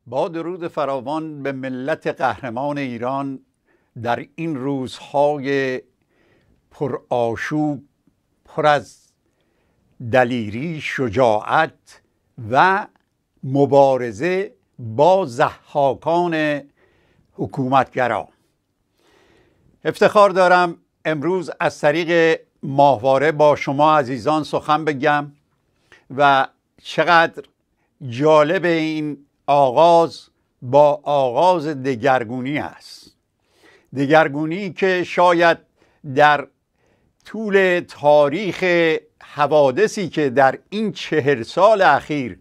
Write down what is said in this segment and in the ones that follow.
با درود فراوان به ملت قهرمان ایران در این روزهای پرآشوب، پر از دلیری، شجاعت و مبارزه با ضحاکان حکومتگرا. افتخار دارم امروز از طریق ماهواره با شما عزیزان سخن بگم و چقدر جالب این آغاز با آغاز دگرگونی است. دگرگونی که شاید در طول تاریخ حوادثی که در این 40 سال اخیر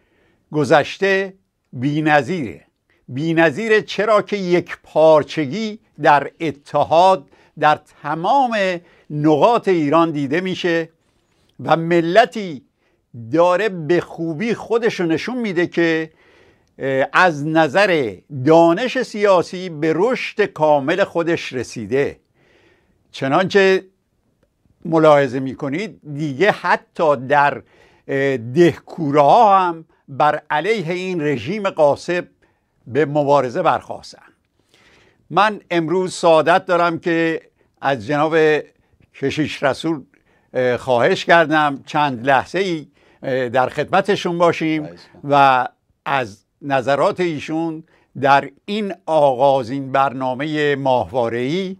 گذشته بی‌نظیره. بی‌نظیره چرا که یک پارچگی در اتحاد در تمام نقاط ایران دیده میشه و ملتی داره به خوبی خودشو نشون میده که از نظر دانش سیاسی به رشد کامل خودش رسیده. چنانچه ملاحظه میکنید دیگه حتی در دهکوره ها هم بر علیه این رژیم غاصب به مبارزه برخاستن. من امروز سعادت دارم که از جناب کشیش رسول خواهش کردم چند لحظه ای در خدمتشون باشیم و از نظرات ایشون در این آغازین برنامه ماهواره‌ای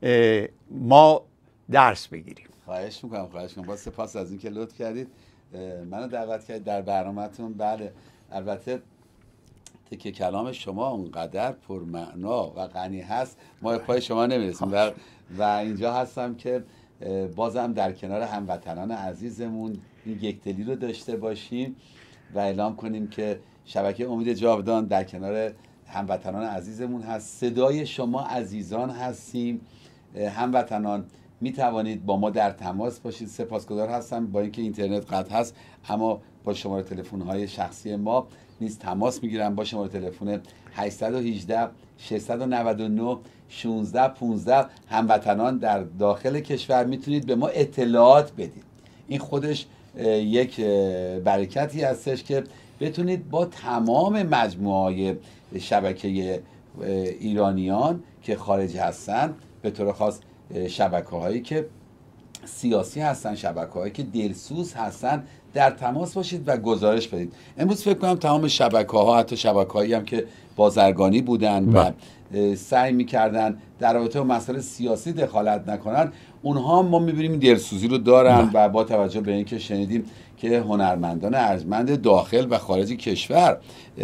ما درس بگیریم. خواهش میکنم. با سپاس از اینکه لطف کردید منو دعوت کردید در برنامه‌تون. بله، البته تکه کلام شما اونقدر پرمعنا و غنی هست ما پای شما نمیرسیم و اینجا هستم که بازم در کنار هموطنان عزیزمون این یکدلی رو داشته باشیم و اعلام کنیم که شبکه امید جاودان در کنار هموطنان عزیزمون هست. صدای شما عزیزان هستیم. هموطنان می توانید با ما در تماس باشید. سپاسگزار هستم با اینکه اینترنت قطع هست اما با شماره تلفن های شخصی ما نیز تماس میگیرم با شماره تلفن 818 699 16 15. هموطنان در داخل کشور میتونید به ما اطلاعات بدید. این خودش یک برکتی هستش که بتونید با تمام مجموعه شبکه ایرانیان که خارج هستن، به طور خاص شبکه‌هایی که سیاسی هستن، شبکه‌هایی که دلسوز هستن، در تماس باشید و گزارش بدید. امروز فکر کنم تمام شبکه‌ها، حتی شبکه‌هایی هم که بازرگانی بودن و سعی می‌کردن در رابطه با مسائل سیاسی دخالت نکنن، اونها ما می‌بینیم دلسوزی رو دارن و با توجه به اینکه شنیدیم که هنرمندان ارجمند داخل و خارج کشور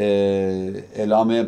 اعلام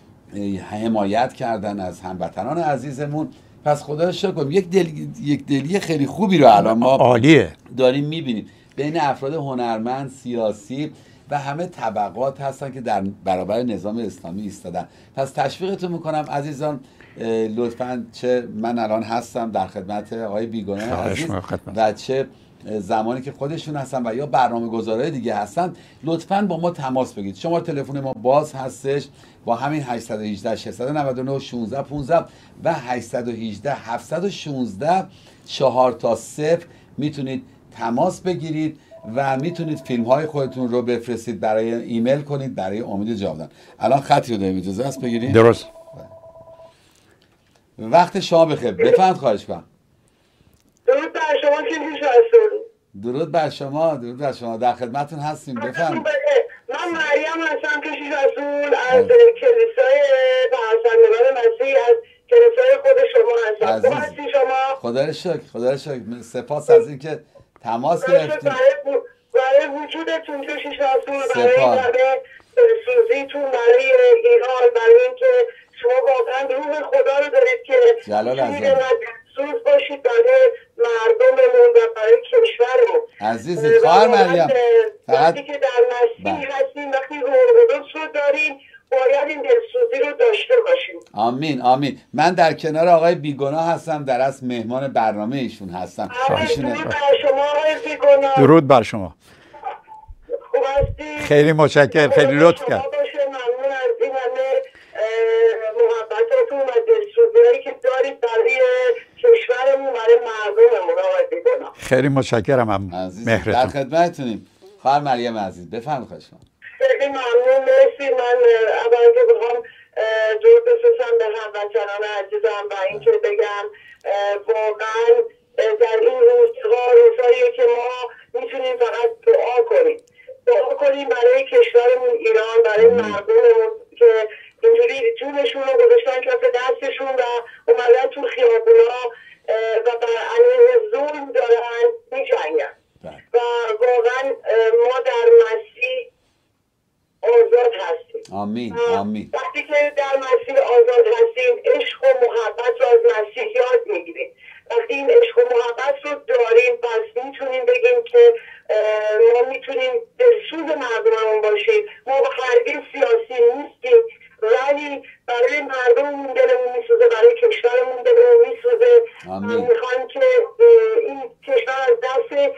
حمایت کردن از هموطنان عزیزمون، پس خدا رو شکر کنیم یک دلی خیلی خوبی رو الان ما عالیه داریم می‌بینیم بین افراد هنرمند، سیاسی و همه طبقات هستن که در برابر نظام اسلامی ایستادن. پس تشویقتون میکنم عزیزان، لطفاً چه من الان هستم در خدمت آقای بیگناه عزیز و چه زمانی که خودشون هستن و یا برنامه‌گذارای دیگه هستن، لطفاً با ما تماس بگیرید. شماره تلفن ما باز هستش با همین 818 699 16 15 و 818 716 4 تا 0 میتونید تماس بگیرید و میتونید فیلم های خودتون رو بفرستید، برای ایمیل کنید برای امید جاودان. الان خطی رو داریم، اجازه است بگیرید؟ درست. وقت شما بخیر. بفرمایید. خواهش کنم. درود بر شما کشیش رسول. درود بر شما. درود بر شما. در خدمتتون هستیم. بفرمایید. من مریم هستم کشیش رسول از کلیسای پرستندگان مسیح، از کلیسای خود شما هستم. خوب هستی شما؟ خدا رو شکر. خدا رو شکر. سپاس از اینکه تماس گرفتید. برای وجودتون کشیش رسول، برای سوزیتون، برای ایران، برای اینکه شما واقعا روح خدا رو دارید که جلال عزیز سوز باشید برای مردممون و برای کشورمون. عزیزی خواهر مریم، وقتی که در مسیح هستیم، وقتی روح القدس رو داریم، باید این دلسوزی رو داشته باشیم. آمین آمین. من در کنار آقای بیگناه هستم، در اصل مهمان برنامه ایشون هستم. درود بر شما آقای بیگناه. درود بر شما. خوب هستی؟ خیلی متشکرم، خیلی لطف کرد. ممنون از این همه محبتاتون و دلسوزی‌هایی که دارید برای کشورمون، برای مردممون آقای بیگناه. خیلی متشکرم. عزیز در خدمتتونیم. خواهر مریم عزیز بفرمایید. خواهش می‌کنم. خیلی ممنون، مرسی. من اول که بخوام درود بفرستم به هموطنان عزیزم و اینکه بگم واقعا در این روزهاییه که ما میتونیم فقط دعا کنیم برای کشورمون ایران، برای مردممون که اینجوری جونشون رو گذاشتن کف دستشون و اومدن تو خیابونا و بر علیه ظلم دارن میجنگن و واقعا ما در مسیح آزاد هستیم. آمین آمین. وقتی که در مسیح آزاد هستیم عشق و محبت رو از مسیح یاد میگیریم. وقتی این عشق و محبت رو داریم پس میتونیم بگیم که ما میتونیم دلسوز مردممون باشیم. ما هرگز سیاسی نیستیم ولی برای مردممون دلمون میسوزه، برای کشورمون دلمون میسوزه. میخوایم که این کشور از دست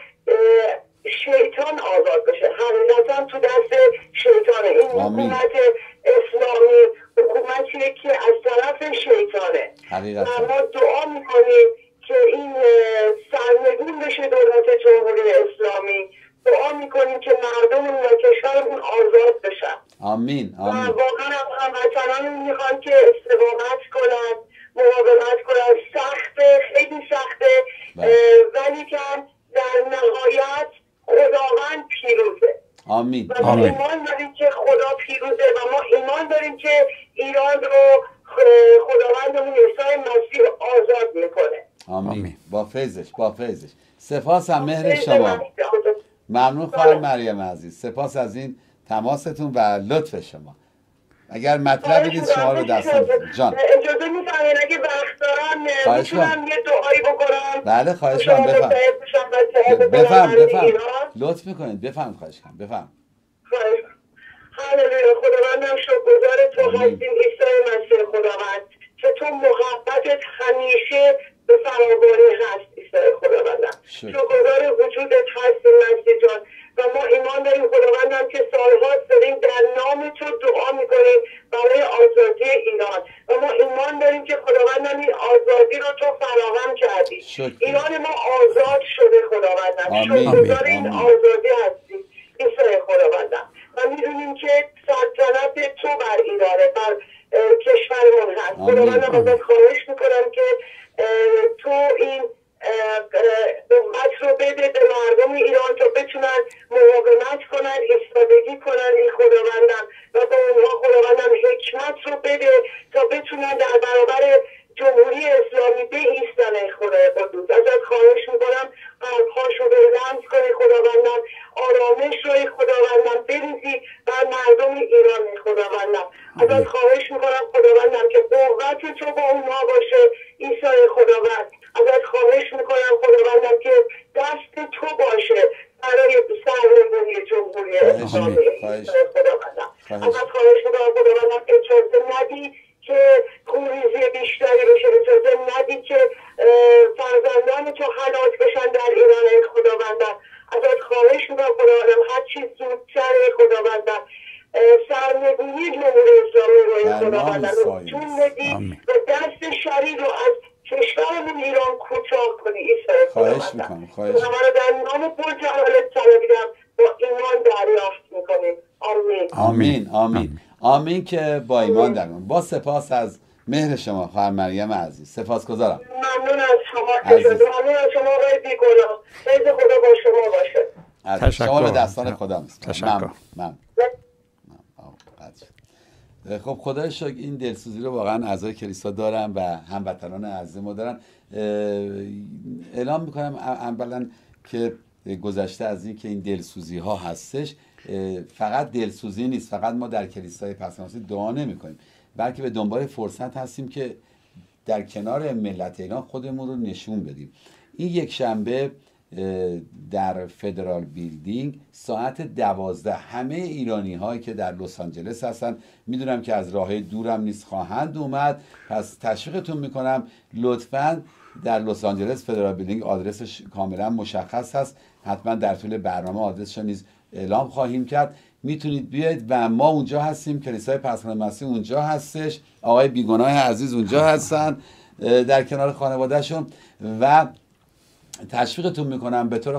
شیطان آزاد بشه. حقیقتا تو دست شیطانه. این حکومت اسلامی حکومتیه که از طرف شیطانه و ما دعا میکنیم که این سرنگون بشه دولت جمهوری اسلامی. دعا میکنیم که مردمون و کشورمون آزاد بشن. آمین آمین. و واقعا هموطنانمون میخوان که استقامت کنن، مقاومت کنن. سخته، خیلی سخته، ولی که در نهایت خداوند پیروزه. آمین. و ما ایمان داریم که خدا پیروزه و ما ایمان داریم که ایران رو خداوندمون عیسی مسیح آزاد میکنه. آمین. با فیضش سپاس از مهر شما. ممنون خواهر مریم عزیز، سپاس از این تماستون و لطف شما. اگر مطلبی دید شما رو دستم جان اجازه میفرمایید اگه وقت دارم میتونم یه دعایی بکنم؟ بله خواهش کنم. بفرم لطف میکنید. بفرم خواهش کنم. بفرم. هللویا. خداوندم شکرگزار تو هستیم عیسی مسیح خداوند که تو محبتت همیشه به فراوانی هست. عیسی خداوندم شکرگزار وجودت هستیم مسیح جان و ما ایمان داریم خداوندم که سالهاست داریم در نام تو دعا میکنیم برای آزادی ایران و ما ایمان داریم که خداوندم این آزادی رو تو فراهم کردی. ایران ما آزاد شده خداوندم. شکرگزار این آزادی هستیم عیسی خداوندم و میدونیم که سلطنت تو بر ایرانه، بر کشورمون هست. خداوندم ازت خواهش میکنم که تو این قوت رو بده به مردم ایران تا بتونن مقاومت کنن، ایستادگی کنن ای خداوندم و به اونها خداوندم حکمت رو بده تا بتونن در برابر جمهوری اسلامی بایستن ای خدای قدوس. ازت خواهش میکنم قلب‌هاشو رو لمس کنی خداوندم، آرامش رو ای خداوندم بریزی بر مردم ایران ای خداوندم. ازت خواهش میکنم خداوندم که قوت تو با اونها باشه عیسی خداوند. ازت خواهش میکنم خداوندم که دست تو باشه برای سرنگونی جمهوری اسلامی خداوندم. ازت خواهش میکنم خداوندم اجازه ندی که خونریزی بیشتری بشه، اجازه ندی که فرزندان تو هلاک بشن در ایران ای خداوندم. ازت خواهش میکنم خداوندم هر چیز زودتر ای خداوندم سرنگونی جمهوری اسلامی رو ای خداوندم رو جون بدی و دست شریر رو از کشورمون ایران کوتاه کنی عیسی خواهش میکنم. خواهش میکنم. من در نام پرجلالت طلبیدم با ایمان دریافت میکنیم. آمین. آمین که با ایمان درمون. با سپاس از مهر شما خواهر مریم عزیز. سپاسگزارم. ممنون از شما. ممنون از شما آقای بیگناه. فیض خدا با شما باشه. تشکر. شما به دستان خدا میسپارم. تشکر. خب خدای شکر این دلسوزی رو واقعا اعضای کلیسا دارن و هموطنان عزیز ما دارن. اعلام میکنم اولا که گذشته از این که این دلسوزی ها هستش، فقط دلسوزی نیست، فقط ما در کلیسای پس‌مناسی دعا نمی‌کنیم، بلکه به دنبال فرصت هستیم که در کنار ملت ایران خودمون رو نشون بدیم. این یک شنبه در فدرال بیلدینگ ساعت 12 همه ایرانی هایی که در لس آنجلس هستن، میدونم که از راه دورم نیست، خواهند اومد، پس تشویقتون میکنم لطفاً در لس آنجلس فدرال بیلدینگ آدرسش کاملا مشخص هست، حتما در طول برنامه آدرسش نیز اعلام خواهیم کرد، میتونید بیاید و ما اونجا هستیم، کلیسای پسماند مسیح اونجا هستش، آقای بیگناه عزیز اونجا هستن در کنار خانوادهشون و تشویقتون میکنم به طور خاص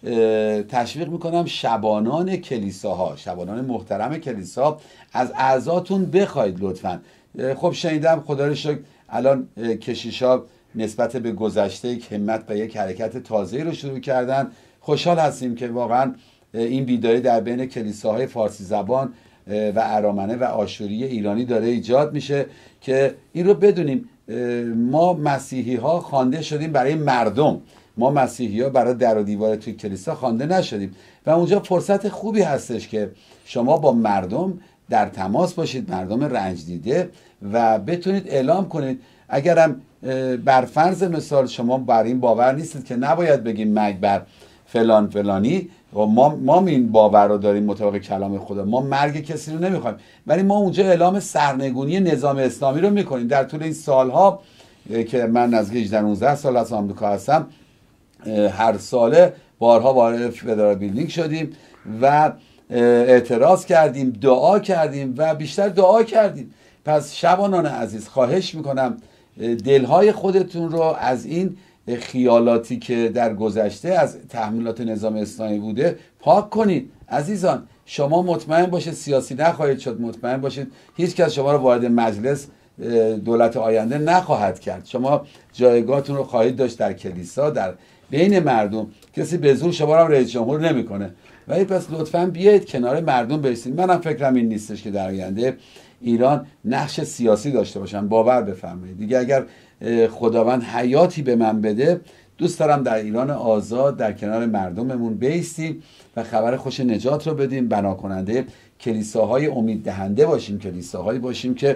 تشویق میکنم شبانان کلیساها، شبانان محترم کلیسا، از اعضاتون بخواید لطفا. خب شنیدم خدا رو شکر الان کشیشا نسبت به گذشته یک همت و یک حرکت تازه‌ای رو شروع کردن. خوشحال هستیم که واقعا این بیداری در بین کلیساهای فارسی زبان و ارامنه و آشوری ایرانی داره ایجاد میشه که این رو بدونیم. ما مسیحی ها خوانده شدیم برای مردم، ما مسیحی ها برای در و دیوار توی کلیسا خوانده نشدیم و اونجا فرصت خوبی هستش که شما با مردم در تماس باشید، مردم رنج دیده، و بتونید اعلام کنید. اگرم بر فرض مثال شما بر این باور نیستید که نباید بگیم مرگ بر فلان فلانی، و ما این باور رو داریم مطابق کلام خدا، ما مرگ کسی رو نمیخوایم، ولی ما اونجا اعلام سرنگونی نظام اسلامی رو میکنیم. در طول این سالها که من نزدیک 18-19 سال از آمریکا هستم، هر ساله بارها وارد فدرال بیلدینگ شدیم و اعتراض کردیم، دعا کردیم و بیشتر دعا کردیم. پس شبانان عزیز خواهش میکنم دلهای خودتون رو از این خیالاتی که در گذشته از تحمیلات نظام اسلامی بوده پاک کنید. عزیزان شما مطمئن باشید سیاسی نخواهید شد، مطمئن باشید هیچ کس شما رو وارد مجلس دولت آینده نخواهد کرد. شما جایگاهتون رو خواهید داشت در کلیسا، در بین مردم. کسی به زور شما رو رئیس جمهور نمیکنه، ولی پس لطفاً بیایید کنار مردم بایستید. منم فکرم این نیستش که در آینده ایران نقش سیاسی داشته باشن، باور بفرمایید. دیگه اگر خداوند حیاتی به من بده، دوست دارم در ایران آزاد در کنار مردممون بایستیم و خبر خوش نجات رو بدیم، بنا کننده کلیساهای امید دهنده باشیم، کلیساهایی باشیم که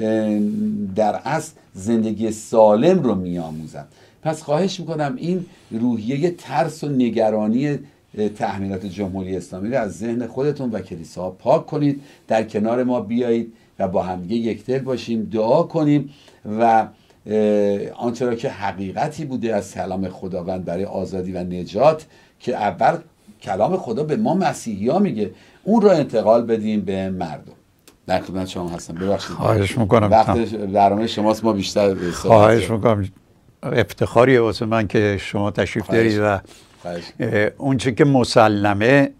در اصل زندگی سالم رو میآموزن. پس خواهش میکنم این روحیه ترس و نگرانی تحمیلات جمهوری اسلامی رو از ذهن خودتون و کلیساها پاک کنید، در کنار ما بیایید و با همدیگه یکدل باشیم، دعا کنیم و آنچه را که حقیقتی بوده از کلام خداوند برای آزادی و نجات که اول کلام خدا به ما مسیحی ها میگه، اون را انتقال بدیم به مردم. در خدمت شما هستم. ببخشید خواهش میکنم. وقت برنامه شماست، ما بیشتر خواهش میکنم. افتخاریه واسه من که شما تشریف دارید و اون چه که مسلمه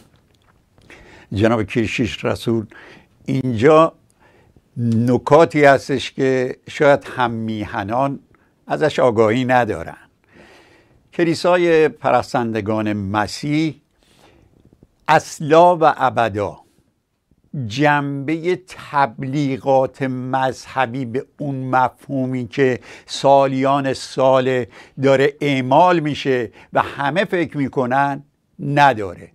جناب کیشیش رسول اینجا نکاتی هستش که شاید هم میهنان ازش آگاهی ندارن. کلیسای پرستندگان مسیح اصلا و ابدا جنبه تبلیغات مذهبی به اون مفهومی که سالیان سال داره اعمال میشه و همه فکر میکنن نداره.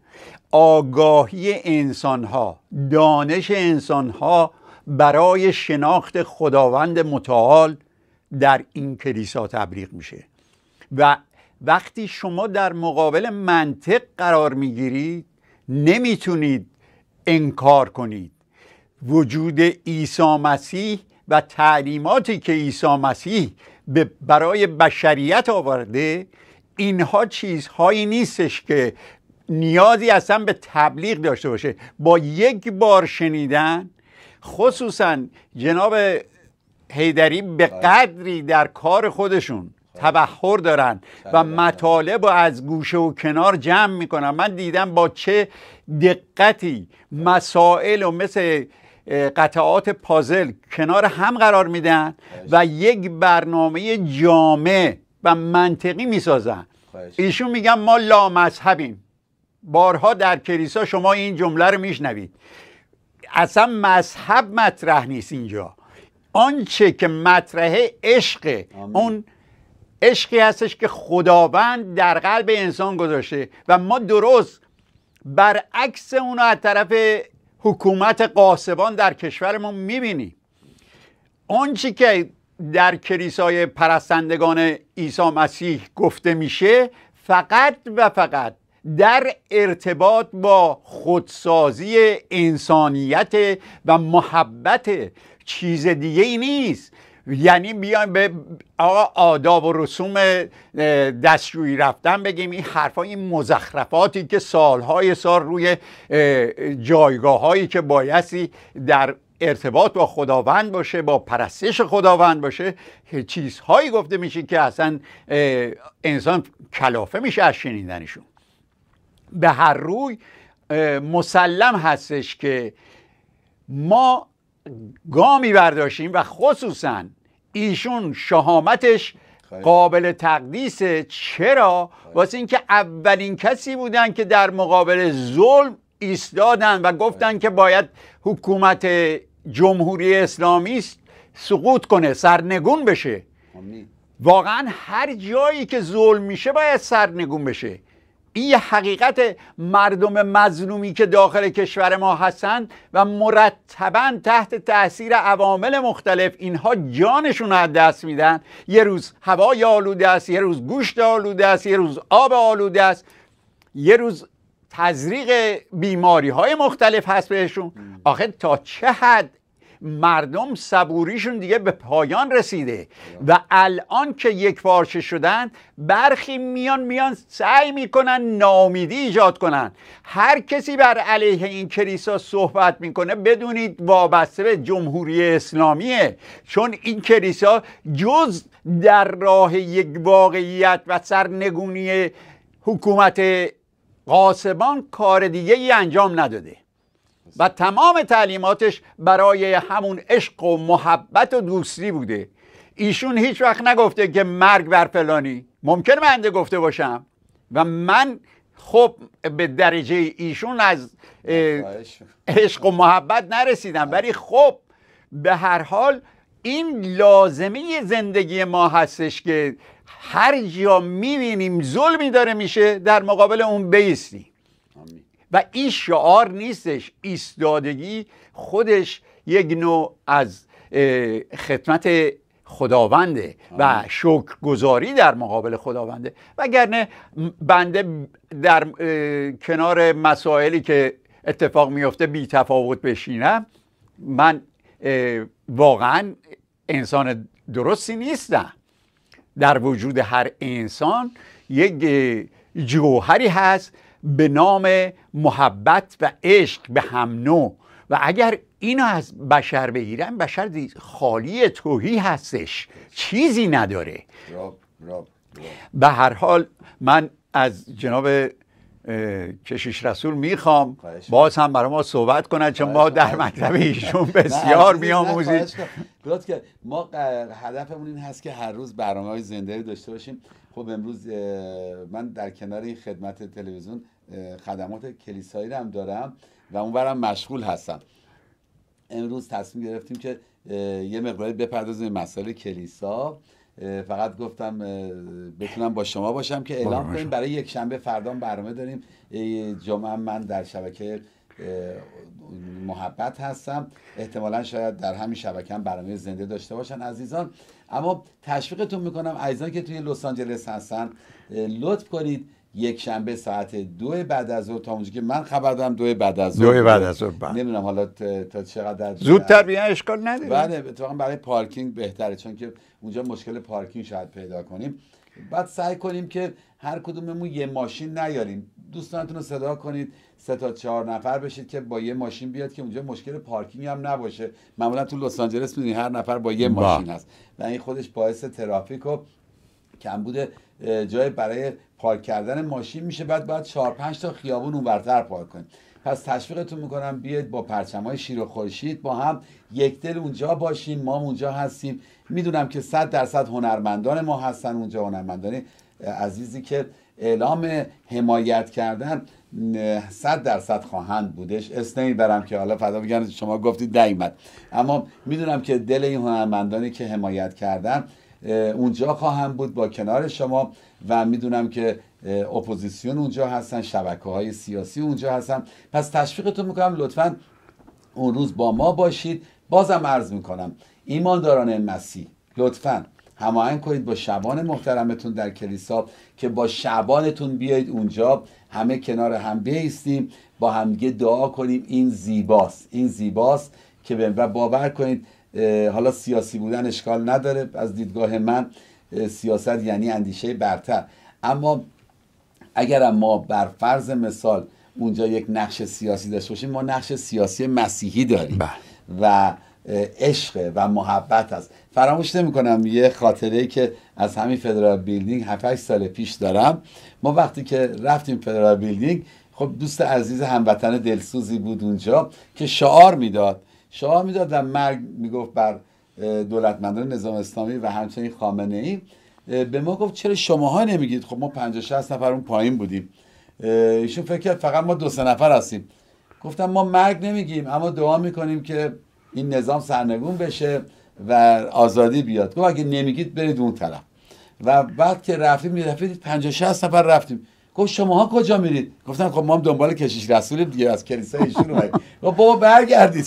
آگاهی انسانها، دانش انسانها برای شناخت خداوند متعال در این کلیسا تبلیغ میشه و وقتی شما در مقابل منطق قرار میگیرید نمیتونید انکار کنید وجود عیسی مسیح و تعلیماتی که عیسی مسیح برای بشریت آورده. اینها چیزهایی نیستش که نیازی اصلا به تبلیغ داشته باشه. با یک بار شنیدن، خصوصا جناب حیدری به قدری در کار خودشون تبحر دارن و مطالب رو از گوشه و کنار جمع میکنن. من دیدم با چه دقتی مسائل و مثل قطعات پازل کنار هم قرار میدن و یک برنامه جامع و منطقی میسازن. ایشون میگن ما لامذهبیم. بارها در کلیسا شما این جمله رو میشنوید. اصلا مذهب مطرح نیست اینجا. آنچه که مطرحه عشقه. اون عشقی هستش که خداوند در قلب انسان گذاشته و ما درست برعکس اونو از طرف حکومت غاصبان در کشورمون میبینیم. آنچه که در کلیسای پرستندگان عیسی مسیح گفته میشه فقط و فقط در ارتباط با خودسازی انسانیت و محبت، چیز دیگه ای نیست. یعنی بیایم به آداب و رسوم دستشویی رفتن بگیم این حرفا، این مزخرفاتی که سالهای سال روی جایگاه هایی که بایستی در ارتباط با خداوند باشه، با پرستش خداوند باشه، چیزهایی گفته میشه که اصلا انسان کلافه میشه از شنیدنشون. به هر روی مسلم هستش که ما گامی برداشتیم و خصوصا ایشون شهامتش قابل تقدیسه. چرا؟ واسه اینکه اولین کسی بودن که در مقابل ظلم ایستادن و گفتن که باید حکومت جمهوری اسلامی سقوط کنه، سرنگون بشه. واقعا هر جایی که ظلم میشه باید سرنگون بشه. این یه حقیقت. مردم مظلومی که داخل کشور ما هستند و مرتبا تحت تاثیر عوامل مختلف اینها جانشون رو از دست میدن. یه روز هوای آلوده است، یه روز گوشت آلوده است، یه روز آب آلوده است، یه روز تزریق بیماری های مختلف هست بهشون. آخه تا چه حد مردم صبوریشون دیگه به پایان رسیده و الان که یک پارچه شدن برخی میان سعی میکنن ناامیدی ایجاد کنن. هر کسی بر علیه این کلیسا صحبت میکنه بدونید وابسته به جمهوری اسلامیه، چون این کلیسا جز در راه یک واقعیت و سرنگونی حکومت غاصبان کار دیگه ای انجام نداده و تمام تعلیماتش برای همون عشق و محبت و دوستی بوده. ایشون هیچ وقت نگفته که مرگ بر فلانی. ممکنه بنده گفته باشم و من خب به درجه ایشون از عشق و محبت نرسیدم، ولی خب به هر حال این لازمه زندگی ما هستش که هر جا میبینیم ظلمی داره میشه در مقابل اون بایستیم. و این شعار نیستش، ایستادگی خودش یک نوع از خدمت خداونده و شکرگزاری در مقابل خداونده. وگرنه بنده در کنار مسائلی که اتفاق میفته بی تفاوت بشینم، من واقعا انسان درستی نیستم. در وجود هر انسان یک جوهری هست به نام محبت و عشق به هم نوع و اگر اینو از بشر بگیرن، بشر خالی توهی هستش، چیزی نداره. به هر حال من از جناب کشیش رسول میخوام باز هم برای ما صحبت کنن، چون ما در مکتب ایشون بسیار میآموزیم. ما هدفمون این هست که هر روز برنامه‌های زنده داشته باشیم. خب امروز من در کنار این خدمت تلویزیون خدمات کلیسایی رو هم دارم و اونورم مشغول هستم. امروز تصمیم گرفتیم که یه مقداری بپردازیم مسائل کلیسا. فقط گفتم بتونم با شما باشم که اعلام کنیم برای یک شنبه فردا برنامه داریم. جمعه من در شبکه محبت هستم، احتمالا شاید در همین شبکه هم برنامه زنده داشته باشن عزیزان. اما تشویقتون میکنم عزیزان که توی لس آنجلس هستن لطف کنید یک شنبه ساعت 2 بعد از ظهر، تا اونجایی که من خبر دارم 2 بعد از ظهر، 2 بعد از ظهر، نمیدونم حالا تا چقدر زودتر بیان اشکال نداره. بله اتفاقا برای پارکینگ بهتره، چون که اونجا مشکل پارکینگ شاید پیدا کنیم. بعد سعی کنیم که هر کدوممون یه ماشین نیاریم، دوستانتون رو صدا کنید 3 تا 4 نفر بشید که با یه ماشین بیاد که اونجا مشکل پارکینگ هم نباشه. معمولا تو لس آنجلس می‌بینی هر نفر با یه ماشین هست و این خودش باعث ترافیک و کمبود جای برای پارک کردن ماشین میشه. بعد باید 4-5 تا خیابون اونورتر پارک کنید. پس تشویقتون میکنم بیاید با پرچم‌های شیر و خورشید با هم یک دل اونجا باشیم. ما اونجا هستیم. میدونم که 100% هنرمندان ما هستن اونجا، هنرمندان عزیزی که اعلام حمایت کردن 100% خواهند بودش. اسم نمیبرم که حالا فدا بگن شما گفتید نیامد، اما میدونم که دل این هنرمندانی که حمایت کردن اونجا خواهند بود با کنار شما و میدونم که اپوزیسیون اونجا هستن، شبکه‌های سیاسی اونجا هستن. پس تشویقتون میکنم لطفاً اون روز با ما باشید. بازم عرض میکنم ایمانداران مسیح لطفاً هماهنگ کنید با شبان محترمتون در کلیسا که با شبانتون بیایید اونجا، همه کنار هم بایستیم با هم دیگه دعا کنیم. این زیباست، این زیباست که باور کنید حالا سیاسی بودن اشکال نداره. از دیدگاه من سیاست یعنی اندیشه برتر، اما اگر ما بر فرض مثال اونجا یک نقش سیاسی داشته باشیم، ما نقش سیاسی مسیحی داریم و عشق و محبت هست. فراموش نمی کنم یه خاطره‌ای که از همین فدرال بیلدینگ 7-8 سال پیش دارم. ما وقتی که رفتیم فدرال بیلدینگ خب دوست عزیز هموطن دلسوزی بود اونجا که شعار میداد و مرگ میگفت بر دولتمندان نظام اسلامی و همچنین خامنه ای. به ما گفت چرا شماها نمیگید؟ خب ما 50-60 نفر اون پایین بودیم. ایشون فکر کرد فقط ما 2-3 نفر هستیم. گفتم ما مرگ نمیگیم، اما دعا میکنیم که این نظام سرنگون بشه و آزادی بیاد. گفت اگه نمیگید برید اون طرف. و بعد که رفتیم 50-60 نفر رفتیم. گفت شماها کجا میرید؟ گفتم خب ما هم دنبال کشیش رسولیم دیگه، از کلیسای ایشون اومدیم. گفت بابا برگردید.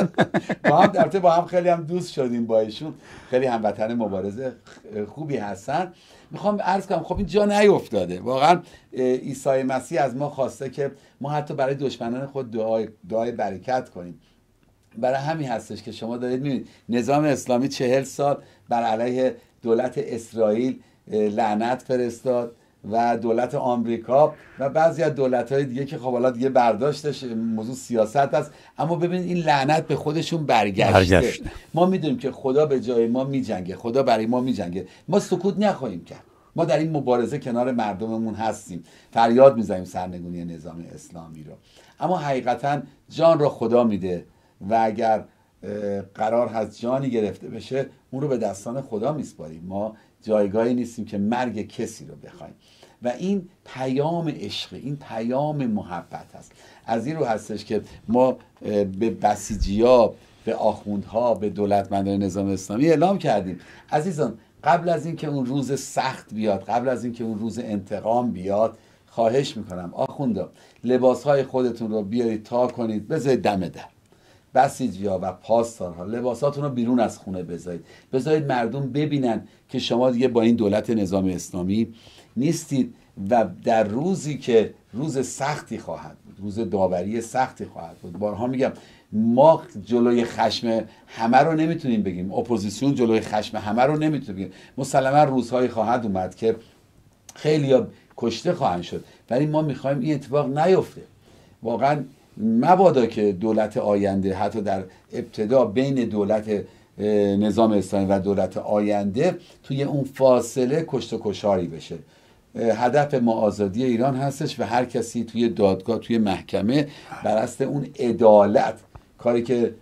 با هم خیلی هم دوست شدیم با ایشون، خیلی هموطن مبارز خوبی هستن. میخوام عرض کنم خب این جا نیفتاده. واقعا عیسی مسیح از ما خواسته که ما حتی برای دشمنان خود دعای برکت کنیم. برای همین هستش که شما دارید میبینید نظام اسلامی 40 سال بر علیه دولت اسرائیل لعنت فرستاد و دولت آمریکا و بعضی از دولت‌های دیگه که خب حالا دیگه برداشتش موضوع سیاست است، اما ببینید این لعنت به خودشون برگشته. ما میدونیم که خدا به جای ما میجنگه، خدا برای ما میجنگه، ما سکوت نخواهیم کرد. ما در این مبارزه کنار مردممون هستیم، فریاد میزنیم سرنگونی نظام اسلامی رو. اما حقیقتا جان را خدا میده و اگر قرار هست جانی گرفته بشه اون رو به دستان خدا میسپاریم. ما جایگاهی نیستیم که مرگ کسی رو بخوایم و این پیام عشق، این پیام محبت هست. از این رو هستش که ما به بسیجی‌ها، به آخوندها، به دولتمندان نظام اسلامی اعلام کردیم عزیزان قبل از اینکه اون روز سخت بیاد، قبل از اینکه اون روز انتقام بیاد، خواهش میکنم آخوندا لباسهای خودتون رو بیارید تا کنید بذارید دم در. بسیجی‌ها و پاسدارها لباساتون رو بیرون از خونه بذارید مردم ببینن که شما دیگه با این دولت نظام اسلامی نیستید و در روزی که روز سختی خواهد بود، روز داوری سختی خواهد بود. بارها میگم ما جلوی خشم همه رو نمیتونیم بگیم، اپوزیسیون جلوی خشم همه رو نمیتونه بگیم. مسلما روزهایی خواهد اومد که خیلی‌ها کشته خواهند شد، ولی ما میخوایم این اتفاق نیفته. واقعا مبادا که دولت آینده حتی در ابتدا بین دولت نظام اسلامی و دولت آینده توی اون فاصله کشت و کشاری بشه. هدف ما آزادی ایران هستش و هر کسی توی دادگاه، توی محکمه بر اساس اون عدالت، کاری که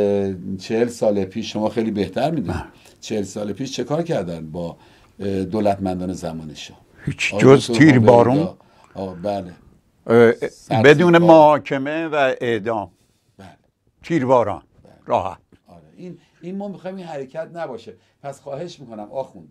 40 سال پیش شما خیلی بهتر میدونید 40 سال پیش چه کار کردن با دولتمندان زمان شاه؟ هیچ جز تیربارون، بله، بدون محاکمه و اعدام، بله، تیرباران، بله. راحت. آره. این ما میخوایم این حرکت نباشه. پس خواهش میکنم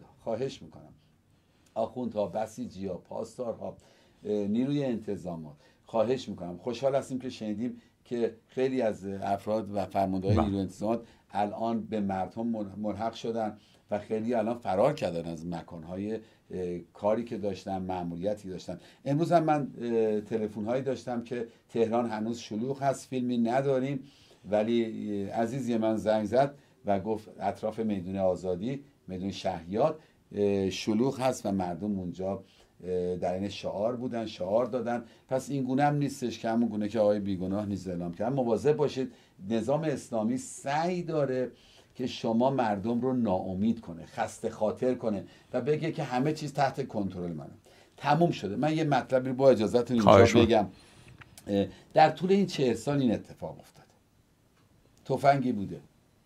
آخوندها، بسیجی‌ها، پاسدارها، نیروی انتظامات، خواهش میکنم. خوشحال هستیم که شنیدیم که خیلی از افراد و فرماندهان نیروی انتظامات الان به مردم ملحق شدن و خیلی الان فرار کردن از مکانهای کاری که داشتن، مأموریتی داشتن. امروز هم من تلفن‌هایی داشتم که تهران هنوز شلوغ هست، فیلمی نداریم، ولی عزیزی من زنگ زد و گفت اطراف میدون آزادی، میدون شهیاد شلوغ هست و مردم اونجا در این شعار بودن، شعار دادن. پس این گونه هم نیستش که همون گونه که آقای بیگناه نیز اعلام کردن. مواظب باشید، نظام اسلامی سعی داره که شما مردم رو ناامید کنه، خسته خاطر کنه و بگه که همه چیز تحت کنترل منه. تموم شده. من یه مطلبی با اجازهتون اینجا بگم. در طول این 40 سال این اتفاق افتاده. تفنگی بوده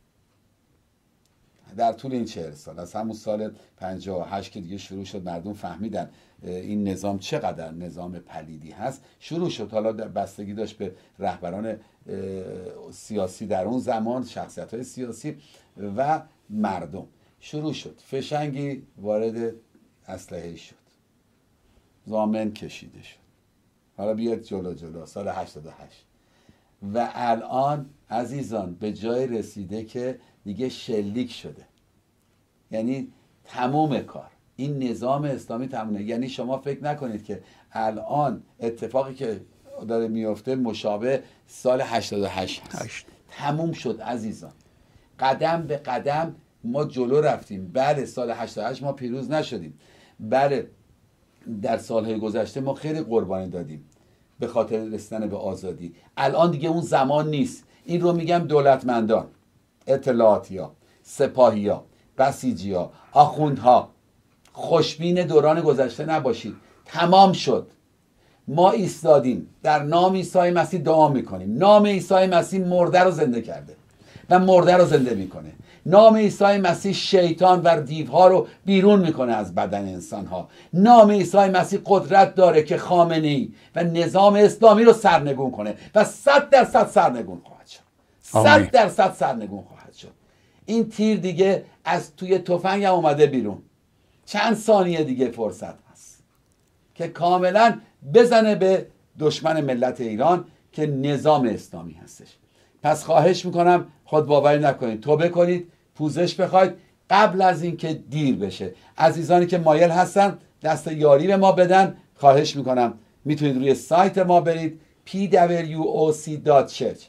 در طول این 40 سال، از همون سال 58 که دیگه شروع شد، مردم فهمیدن این نظام چقدر نظام پلیدی هست. شروع شد، حالا بستگی داشت به رهبران سیاسی در اون زمان، شخصیت‌های سیاسی و مردم. شروع شد، فشنگی وارد اسلحه شد، ضامن کشیده شد. حالا بیاد جلو سال 88 و الان عزیزان به جای رسیده که دیگه شلیک شده. یعنی تمام کار این نظام اسلامی تمومه. یعنی شما فکر نکنید که الان اتفاقی که داره میفته مشابه سال 88 هست. تموم شد عزیزان. قدم به قدم ما جلو رفتیم. بله سال 88 ما پیروز نشدیم، بله در سالهای گذشته ما خیلی قربانی دادیم به خاطر رسیدن به آزادی. الان دیگه اون زمان نیست. این رو میگم دولتمندان، اطلاعاتی‌ها، سپاهی‌ها، بسیجی‌ها، آخوندها، خوشبین دوران گذشته نباشید. تمام شد. ما ایستادیم در نام عیسی مسیح دعا میکنیم. نام عیسی مسیح مرده رو زنده کرده و مرده رو زنده میکنه. نام عیسی مسیح شیطان و دیوها رو بیرون میکنه از بدن انسان ها. نام عیسی مسیح قدرت داره که خامنه‌ای و نظام اسلامی رو سرنگون کنه و 100% سرنگون خواهد شد. 100% سرنگون خواهد شد. این تیر دیگه از توی تفنگ هم اومده بیرون. چند ثانیه دیگه فرصت هست که کاملا بزنه به دشمن ملت ایران که نظام اسلامی هستش. پس خواهش میکنم خود باوری نکنید، توبه کنید، پوزش بخواید قبل از اینکه دیر بشه. عزیزانی که مایل هستن دست یاری به ما بدن، خواهش میکنم میتونید روی سایت ما برید pwoc.church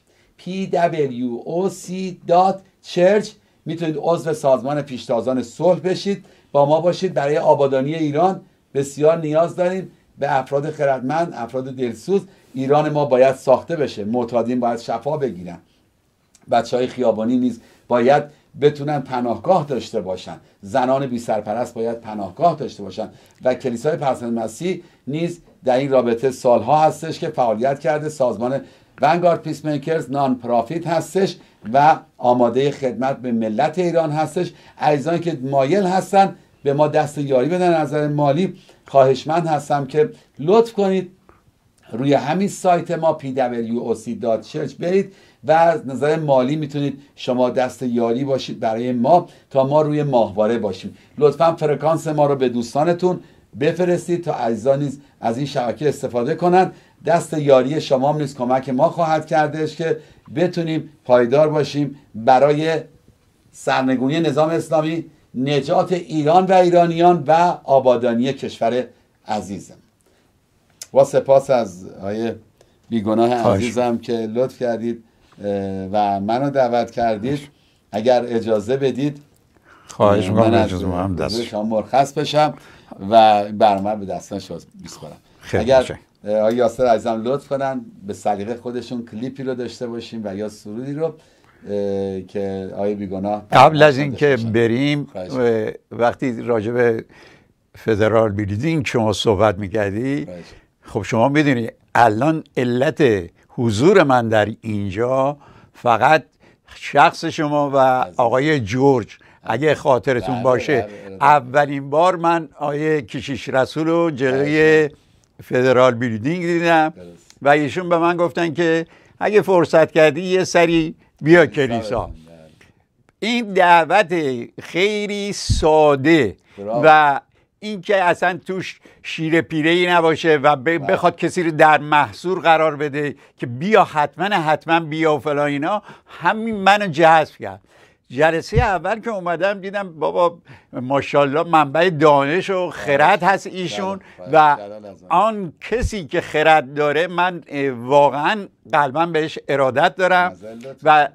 pwoc.church. میتونید عضو سازمان پیشتازان صلح بشید، با ما باشید. برای آبادانی ایران بسیار نیاز داریم به افراد خردمند، افراد دلسوز. ایران ما باید ساخته بشه، معتادین باید شفا بگیرن، بچهای خیابانی نیز باید بتونن پناهگاه داشته باشن، زنان بی سرپرست باید پناهگاه داشته باشن و کلیسای پرستنده مسیح نیز در این رابطه سالها هستش که فعالیت کرده. سازمان ونگارد پیسمیکرز نان پرافیت هستش و آماده خدمت به ملت ایران هستش. عزیزانی که مایل هستن به ما دست یاری بدن از نظر مالی، خواهشمند هستم که لطف کنید روی همین سایت ما pwoc.church برید و از نظر مالی میتونید شما دست یاری باشید برای ما تا ما روی ماهواره باشیم. لطفا فرکانس ما رو به دوستانتون بفرستید تا عزیزان نیز از این شبکه استفاده کنند. دست یاری شما نیز کمک ما خواهد کردش که بتونیم پایدار باشیم برای سرنگونی نظام اسلامی، نجات ایران و ایرانیان و آبادانی کشور عزیزم. با سپاس از آقای بیگناه عزیزم که لطف کردید و منو دعوت کردید. اگر اجازه بدید خواهش می‌کنم اجازه هم دست شما مرخص بشم و برنامه به دستان شما بسپارم. اگر آقای یاسر عزیزم لطف کنن به سلیقه خودشون کلیپی رو داشته باشیم و یا سرودی رو که آقای بیگناه قبل از اینکه بریم وقتی راجع به فدرال بیلدینگ شما صحبت می‌کردی، خب شما میدونی الان علت حضور من در اینجا فقط شخص شما و آقای جورج. اگه خاطرتون باشه اولین بار من آقای کشیش رسول رو جلوی فدرال بیلدینگ دیدم و ایشون به من گفتن که اگه فرصت کردی یه سری بیا کلیسا. این دعوت خیلی ساده و این که اصلا توش شیر پیره‌ای نباشه و بخواد کسی رو در محصور قرار بده که بیا حتما بیا و فلان اینا، همین منو جذب کرد. جلسه اول که اومدم دیدم بابا ماشاءالله منبع دانش و خرد هست ایشون و آن کسی که خرد داره من واقعا قلبا بهش ارادت دارم و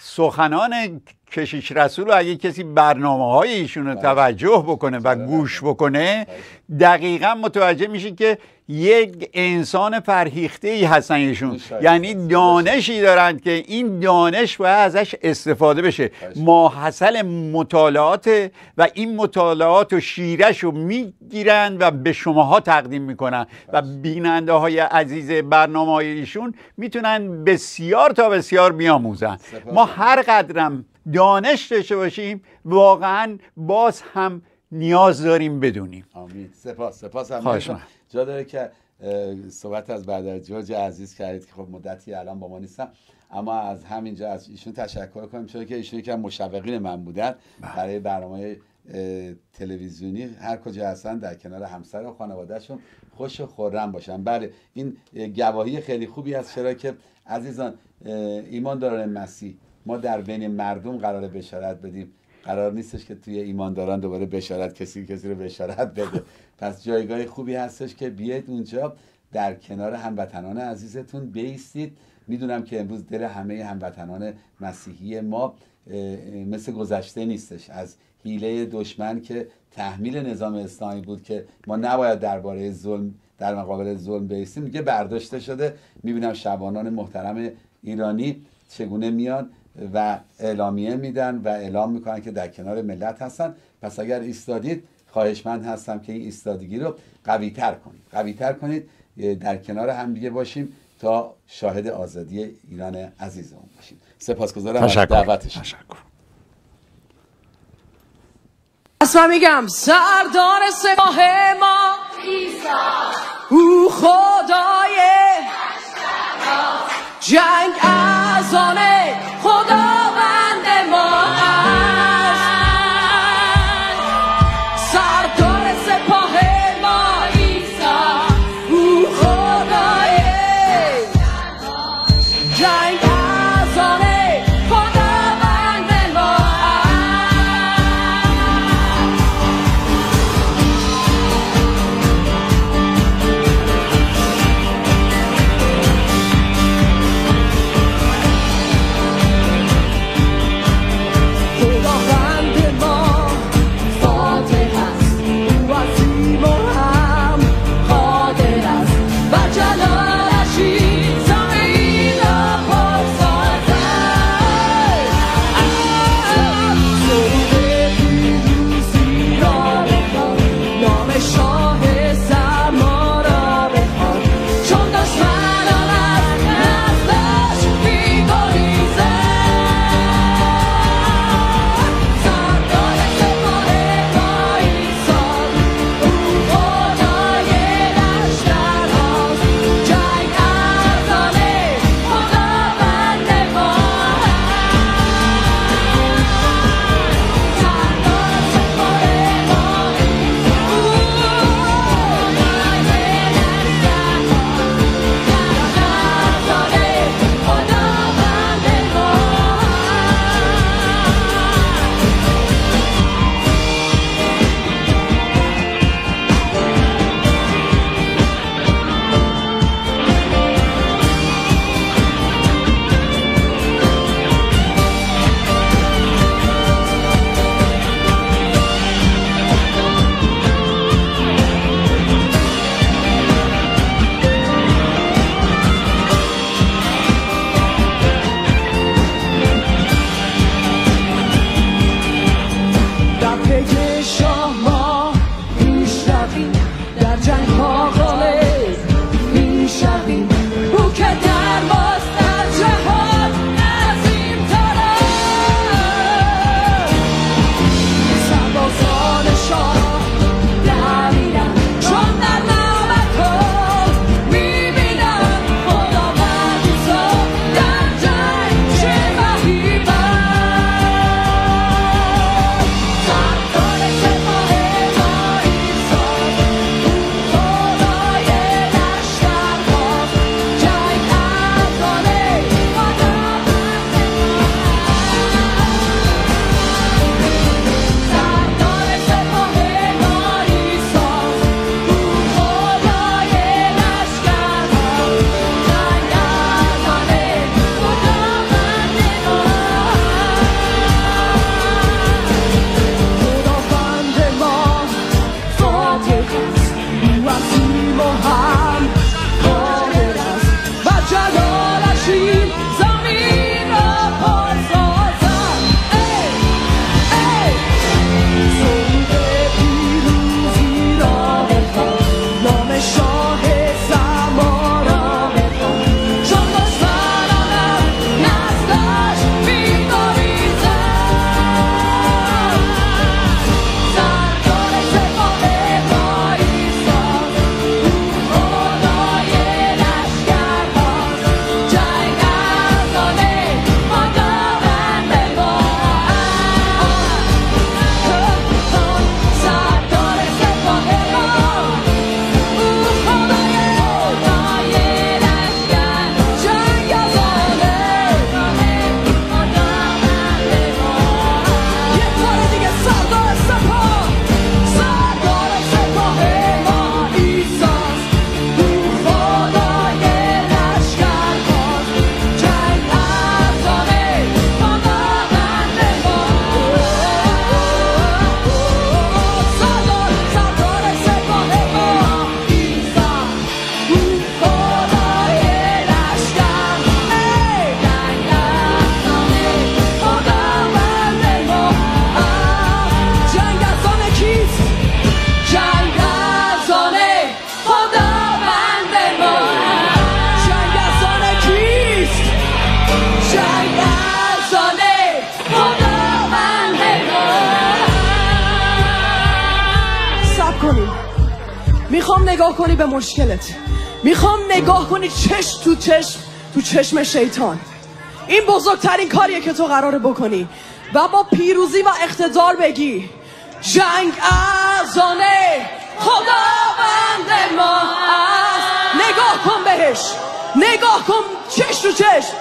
سخنان کشیش رسول رو اگه کسی برنامه‌های ایشون رو توجه بکنه و گوش بکنه دقیقا متوجه میشه که یک انسان فرهیخته ای هستن ایشون. یعنی دانشی دارند که این دانش باید ازش استفاده بشه. ماحصل مطالعات و این مطالعات و شیرش رو میگیرن و به شماها تقدیم میکنن و بیننده های عزیز برنامه های ایشون میتونن بسیار تا بسیار بیاموزن. ما هر قدرم دانش داشته باشیم واقعا باز هم نیاز داریم بدونیم. آمین. سپاس هم جا داره که صحبت از برادر جورج عزیز کردید که خب مدتی الان با ما نیستم، اما از همینجا از ایشون تشکر کنیم چون که ایشون یکی مشوقین من بودن برای برنامه تلویزیونی هر کجا هستن در کنار همسر و خانوادهشون خوش و خرم باشن. بله این گواهی خیلی خوبی است، چرا که عزیزان ایمانداران مسیح ما در بین مردم قراره بشارت بدیم، قرار نیستش که توی ایمانداران دوباره بشارت کسی رو بشارت بده. پس جایگاه خوبی هستش که بیاید اونجا در کنار هموطنان عزیزتون بایستید. میدونم که امروز دل همه هموطنان مسیحی ما مثل گذشته نیستش از حیله دشمن که تحمیل نظام اسلامی بود که ما نباید درباره ظلم در مقابل ظلم بایستیم، دیگه برداشته شده. میبینم شبانان محترم ایرانی چگونه میان و اعلامیه میدن و اعلام میکنن که در کنار ملت هستن. پس اگر ایستادید خواهشمند هستم که این ایستادگی رو قوی‌تر کنید در کنار هم دیگه باشیم تا شاهد آزادی ایران عزیزمون باشیم. سپاسگزارم از دعوتش. تشکر. اصلا میگم سردار سپاه ما عیسی، او خدای جنگ از آن خداوند ما است. سردار سپاه ما عیسی، او خدای جنگ از آن خداوند ما است. نگاه کنی به مشکلت، میخوام نگاه کنی چشم تو چشم تو چشم شیطان. این بزرگترین کاریه که تو قراره بکنی و با پیروزی و اقتدار بگی جنگ از آن خداوند ما است. نگاه کن بهش، نگاه کن چشم تو چشم.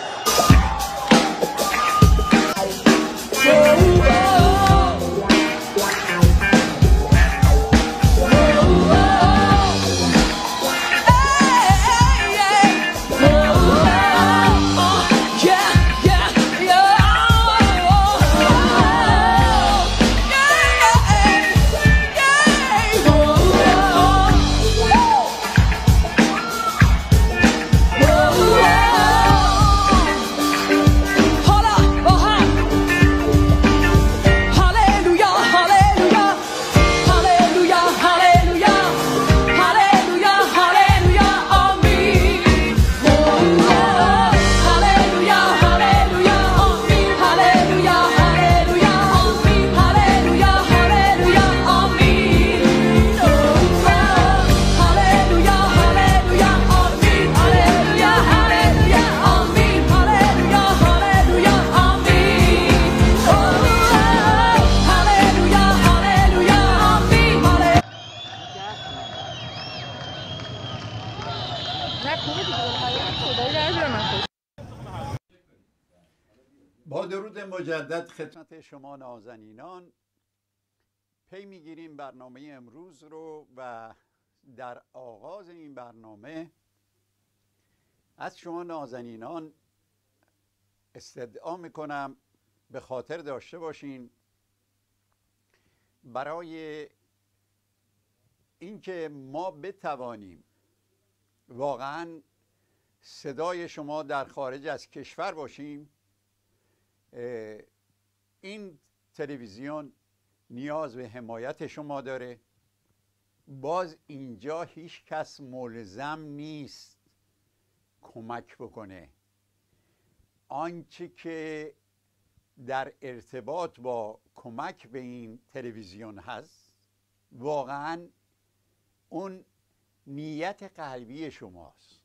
با درود مجدد خدمت شما نازنینان، پی میگیریم برنامه امروز رو و در آغاز این برنامه از شما نازنینان استدعا میکنم به خاطر داشته باشین برای اینکه ما بتوانیم واقعا صدای شما در خارج از کشور باشیم، این تلویزیون نیاز به حمایت شما داره. باز اینجا هیچ کس ملزم نیست کمک بکنه. آنچه که در ارتباط با کمک به این تلویزیون هست واقعا اون نیت قلبی شماست.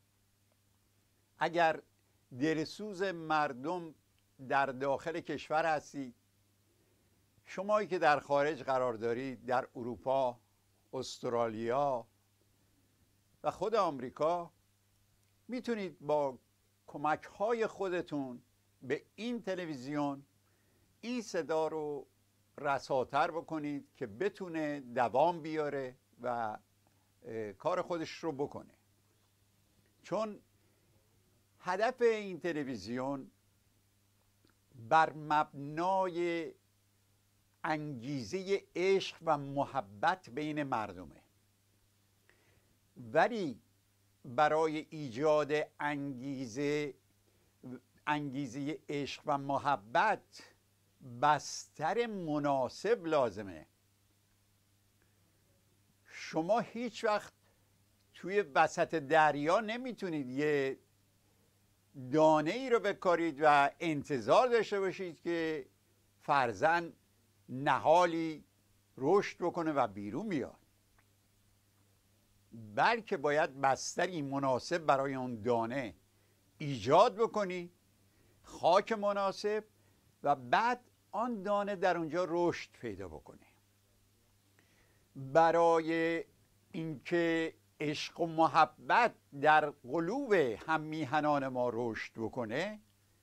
اگر دلسوز مردم در داخل کشور هستید، شمایی که در خارج قرار دارید، در اروپا، استرالیا و خود آمریکا، میتونید با کمک های خودتون به این تلویزیون این صدا رو رساتر بکنید که بتونه دوام بیاره و کار خودش رو بکنه. چون هدف این تلویزیون بر مبنای انگیزه عشق و محبت بین مردمه، ولی برای ایجاد انگیزه عشق و محبت بستر مناسب لازمه. شما هیچ وقت توی وسط دریا نمیتونید یه دانه ای رو بکارید و انتظار داشته باشید که فرزن نهالی رشد بکنه و بیرون بیاد، بلکه باید بستری مناسب برای اون دانه ایجاد بکنی، خاک مناسب، و بعد آن دانه در اونجا رشد پیدا بکنه. برای اینکه عشق و محبت در قلوب هم میهنان ما رشد بکنه،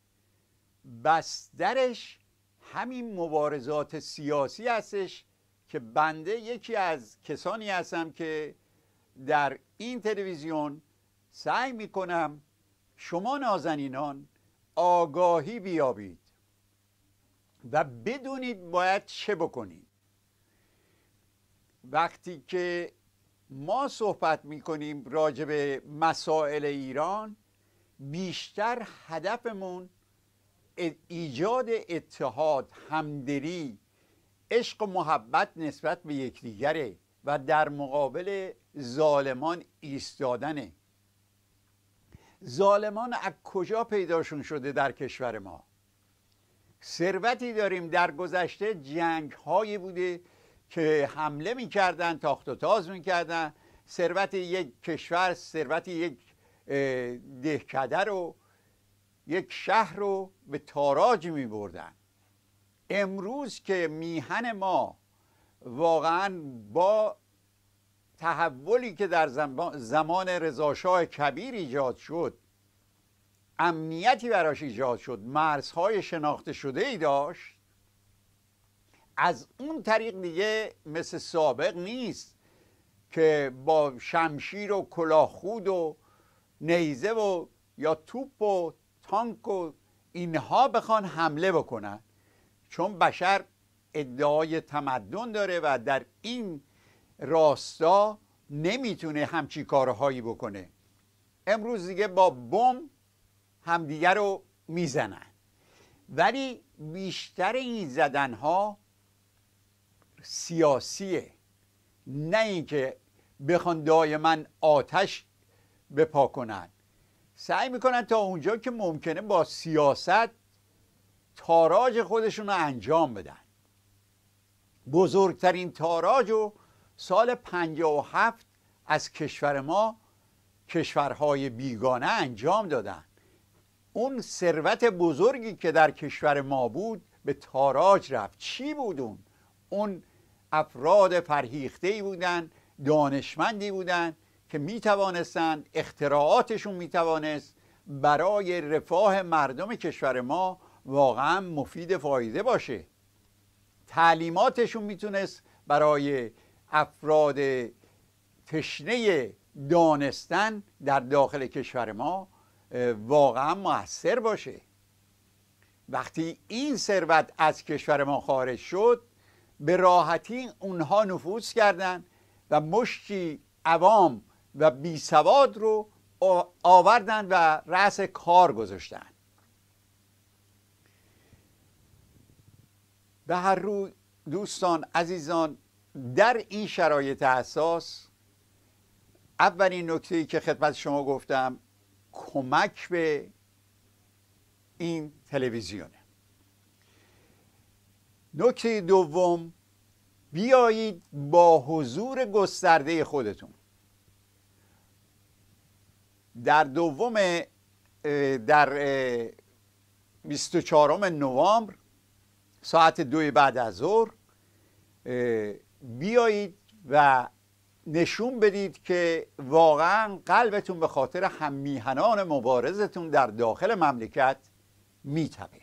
بسترش همین مبارزات سیاسی هستش که بنده یکی از کسانی هستم که در این تلویزیون سعی میکنم شما نازنینان آگاهی بیابید و بدونید باید چه بکنید. وقتی که ما صحبت میکنیم راجع به مسائل ایران، بیشتر هدفمون ایجاد اتحاد، همدلی، عشق و محبت نسبت به یکدیگره و در مقابل ظالمان ایستادنه. ظالمان از کجا پیداشون شده در کشور ما؟ ثروتی داریم. در گذشته جنگ هایی بوده که حمله میکردن، تاخت و تاز میکردن، ثروت یک کشور، ثروت یک دهکده رو، یک شهر رو به تاراج می بردن. امروز که میهن ما واقعا با تحولی که در زمان رضاشاه کبیر ایجاد شد، امنیتی براش ایجاد شد، مرزهای شناخته شده ای داشت، از اون طریق دیگه مثل سابق نیست که با شمشیر و کلاهخود و نیزه و یا توپ و تانک و اینها بخوان حمله بکنن، چون بشر ادعای تمدن داره و در این راستا نمیتونه همچی کارهایی بکنه. امروز دیگه با بم همدیگه رو میزنن، ولی بیشتر این زدنها سیاسیه، نه اینکه بخوان دائما آتش بپا کنن. سعی میکنن تا اونجا که ممکنه با سیاست تاراج خودشون رو انجام بدن. بزرگترین تاراج رو سال 57 از کشور ما کشورهای بیگانه انجام دادن. اون ثروت بزرگی که در کشور ما بود به تاراج رفت. چی بود اون افراد فرهیخته‌ای بودن، دانشمندی بودن که میتوانستند، اختراعاتشون میتوانست برای رفاه مردم کشور ما واقعا مفید فایده باشه. تعلیماتشون میتونست برای افراد تشنه دانستن در داخل کشور ما واقعا مؤثر باشه. وقتی این ثروت از کشور ما خارج شد، به راحتی اونها نفوذ کردند و مشتی عوام و بی سواد رو آوردن و رأس کار گذاشتن. به هر روی دوستان عزیزان، در این شرایط اساس اولین نکته‌ای که خدمت شما گفتم کمک به این تلویزیونه. نکته دوم، بیایید با حضور گسترده خودتون در 24 نوامبر ساعت 2 بعد از ظهر بیایید و نشون بدید که واقعا قلبتون به خاطر هممیهنان مبارزتون در داخل مملکت میتپه.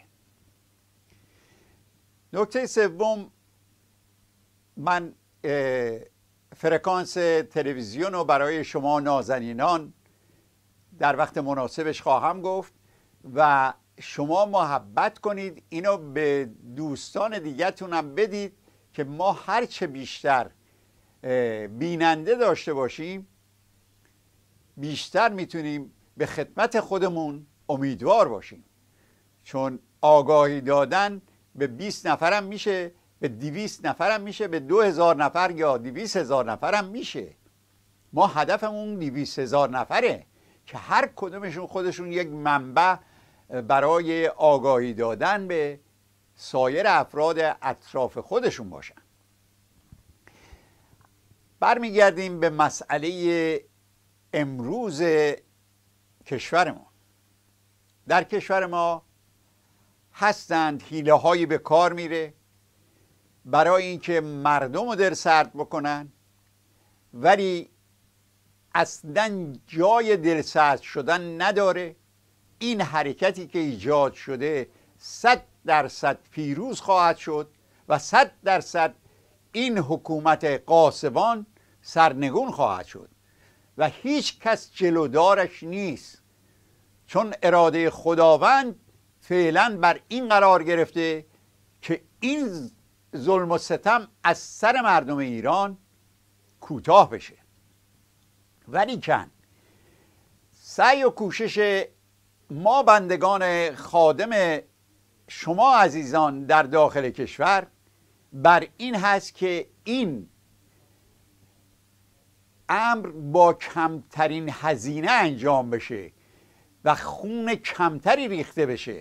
نکته سوم، من فرکانس تلویزیون رو برای شما نازنینان در وقت مناسبش خواهم گفت و شما محبت کنید، اینو به دوستان دیگرتون هم بدید که ما هرچه بیشتر بیننده داشته باشیم بیشتر میتونیم به خدمت خودمون امیدوار باشیم، چون آگاهی دادن به 20 نفرم میشه، به 200 نفرم میشه، به 2000 نفر یا 200,000 نفرم میشه. ما هدفمون 200,000 نفره که هر کدومشون خودشون یک منبع برای آگاهی دادن به سایر افراد اطراف خودشون باشن. برمیگردیم به مسئله امروز کشور ما. در کشور ما هستند حیله هایی به کار میره برای اینکه مردم رو دلسرد بکنن، ولی اصلا جای دلسرد شدن نداره. این حرکتی که ایجاد شده 100% پیروز خواهد شد و 100% این حکومت غاصبان سرنگون خواهد شد و هیچ کس جلودارش نیست، چون اراده خداوند فعلا بر این قرار گرفته که این ظلم و ستم از سر مردم ایران کوتاه بشه. ولیکن سعی و کوشش ما بندگان خادم شما عزیزان در داخل کشور بر این هست که این امر با کمترین هزینه انجام بشه و خون کمتری ریخته بشه.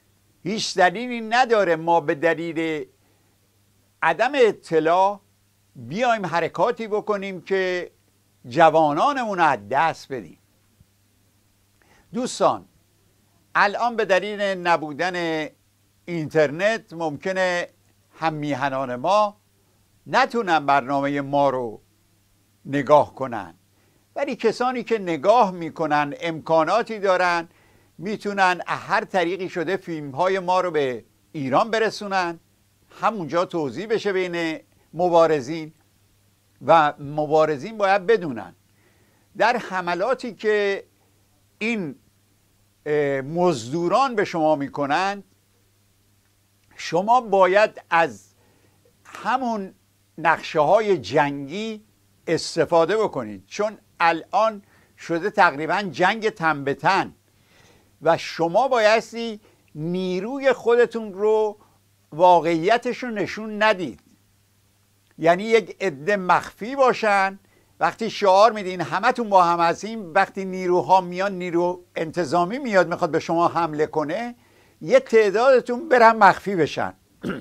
هیچ دلیلی نداره ما به دلیل عدم اطلاع بیایم حرکاتی بکنیم که جوانانمون رو از دست بدیم. دوستان، الان به دلیل نبودن اینترنت ممکنه هم میهنان ما نتونن برنامه ما رو نگاه کنن، ولی کسانی که نگاه میکنن امکاناتی دارن، میتونن هر طریقی شده فیلم های ما رو به ایران برسونن، همونجا توزیع بشه بین مبارزین. و مبارزین باید بدونن در حملاتی که این مزدوران به شما میکنند، شما باید از همون نقشه های جنگی استفاده بکنید، چون الان شده تقریبا جنگ تن به تن و شما بایستی نیروی خودتون رو واقعیتش رو نشون ندید. یعنی یک عده مخفی باشن، وقتی شعار میدین همتون با هم هستیم، وقتی نیروها میان، نیرو انتظامی میاد میخواد به شما حمله کنه، یه تعدادتون برن مخفی بشن.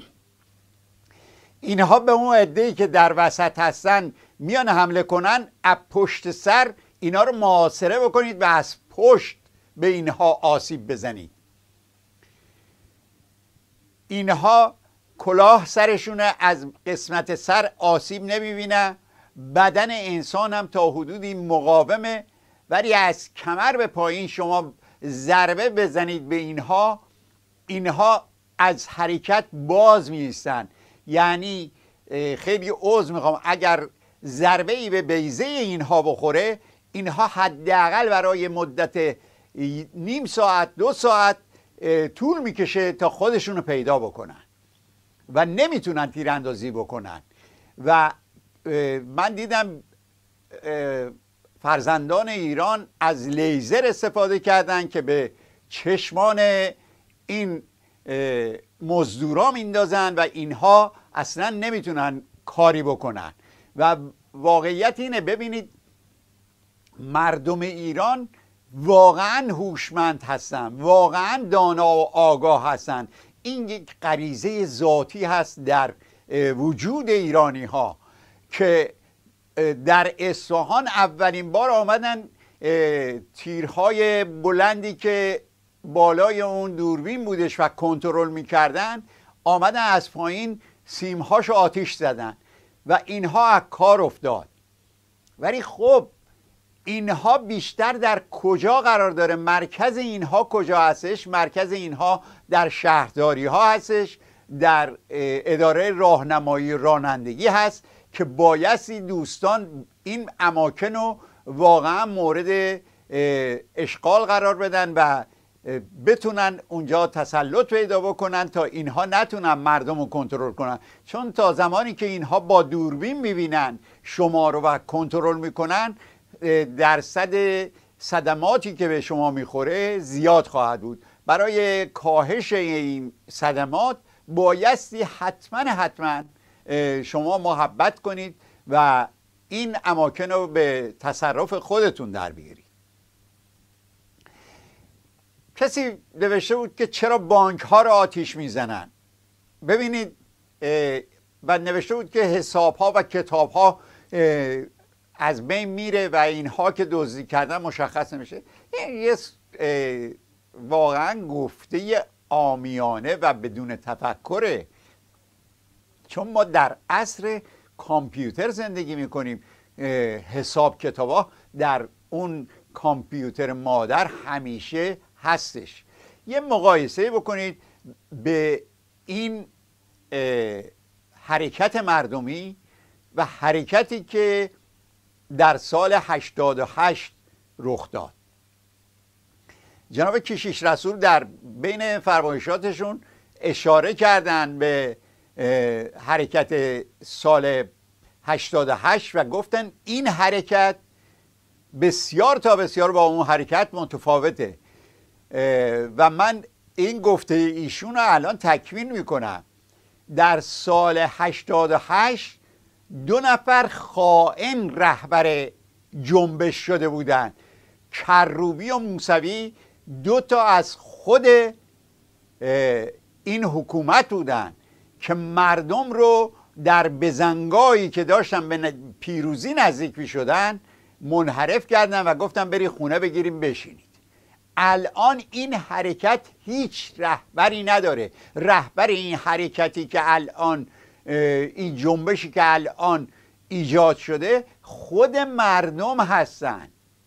اینها به اون عده‌ای که در وسط هستن میان حمله کنن، از پشت سر اینا رو محاصره بکنید و از پشت به اینها آسیب بزنید. اینها کلاه سرشونه، از قسمت سر آسیب نمیبینه، بدن انسان هم تا حدودی مقاومه، ولی از کمر به پایین شما ضربه بزنید به اینها از حرکت باز میستن. یعنی خیلی عذر میخوام، اگر ضربه ای به بیضه اینها بخوره، اینها حداقل برای مدت نیم ساعت 2 ساعت طول میکشه تا خودشون رو پیدا بکنن و نمیتونن تیراندازی بکنن. و من دیدم فرزندان ایران از لیزر استفاده کردن که به چشمان این مزدورا میندازن و اینها اصلا نمیتونن کاری بکنن. و واقعیت اینه، ببینید مردم ایران واقعا هوشمند هستن، واقعا دانا و آگاه هستن. این یک غریزه ذاتی هست در وجود ایرانی ها که در اصفهان اولین بار آمدن تیرهای بلندی که بالای اون دوربین بودش و کنترل میکردن، آمدن از پایین سیمهاشو آتیش زدن و اینها از کار افتاد. ولی خب اینها بیشتر در کجا قرار داره؟ مرکز اینها کجا هستش؟ مرکز اینها در شهرداری ها هستش، در اداره راهنمایی رانندگی هست که بایستی دوستان این اماکن رو واقعا مورد اشغال قرار بدن و بتونن اونجا تسلط پیدا بکنن تا اینها نتونن مردم رو کنترل کنن. چون تا زمانی که اینها با دوربین میبینن شما رو و کنترل میکنن، درصد صدماتی که به شما میخوره زیاد خواهد بود. برای کاهش این صدمات بایستی حتما شما محبت کنید و این اماکن رو به تصرف خودتون در بیارید. کسی نوشته بود که چرا بانک ها رو آتیش میزنن؟ ببینید، و نوشته بود که حساب ها و کتاب ها از بین میره و اینها که دزدی کردن مشخص نمیشه. یه واقعا گفته عامیانه و بدون تفکره، چون ما در عصر کامپیوتر زندگی میکنیم. حساب کتابا در اون کامپیوتر مادر همیشه هستش. یه مقایسه بکنید به این حرکت مردمی و حرکتی که در سال 88 رخ داد. جناب کشیش رسول در بین فرمایشاتشون اشاره کردن به حرکت سال 88 و گفتن این حرکت بسیار تا بسیار با اون حرکت متفاوته. و من این گفته ایشون رو الان تکمیل میکنم. در سال 88 2 نفر خائن رهبر جنبش شده بودن، کروبی و موسوی، 2 تا از خود این حکومت بودن که مردم رو در بزنگایی که داشتن به پیروزی نزدیک می شدن منحرف کردن و گفتن بری خونه بگیریم بشینید. الان این حرکت هیچ رهبری نداره. رهبر این حرکتی که الان، این جنبشی که الان ایجاد شده، خود مردم هستن.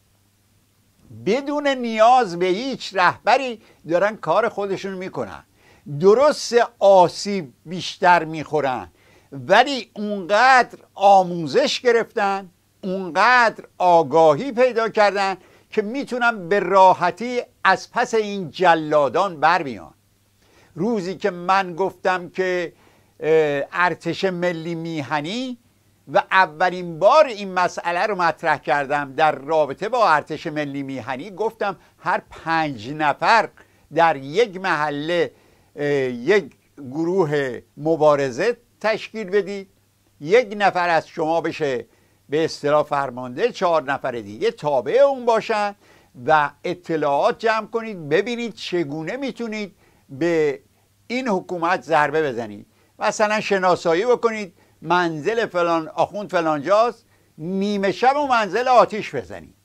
بدون نیاز به هیچ رهبری دارن کار خودشون میکنن. درست آسیب بیشتر میخورن، ولی اونقدر آموزش گرفتن، اونقدر آگاهی پیدا کردن که میتونن به راحتی از پس این جلادان بر بیان. روزی که من گفتم که ارتش ملی میهنی و اولین بار این مسئله رو مطرح کردم در رابطه با ارتش ملی میهنی، گفتم هر 5 نفر در یک محله یک گروه مبارزه تشکیل بدید، 1 نفر از شما بشه به اصطلاح فرمانده، 4 نفر دیگه تابع اون باشن و اطلاعات جمع کنید، ببینید چگونه میتونید به این حکومت ضربه بزنید. مثلا شناسایی بکنید منزل فلان آخوند فلان جاست، نیمه شب و منزل آتیش بزنید.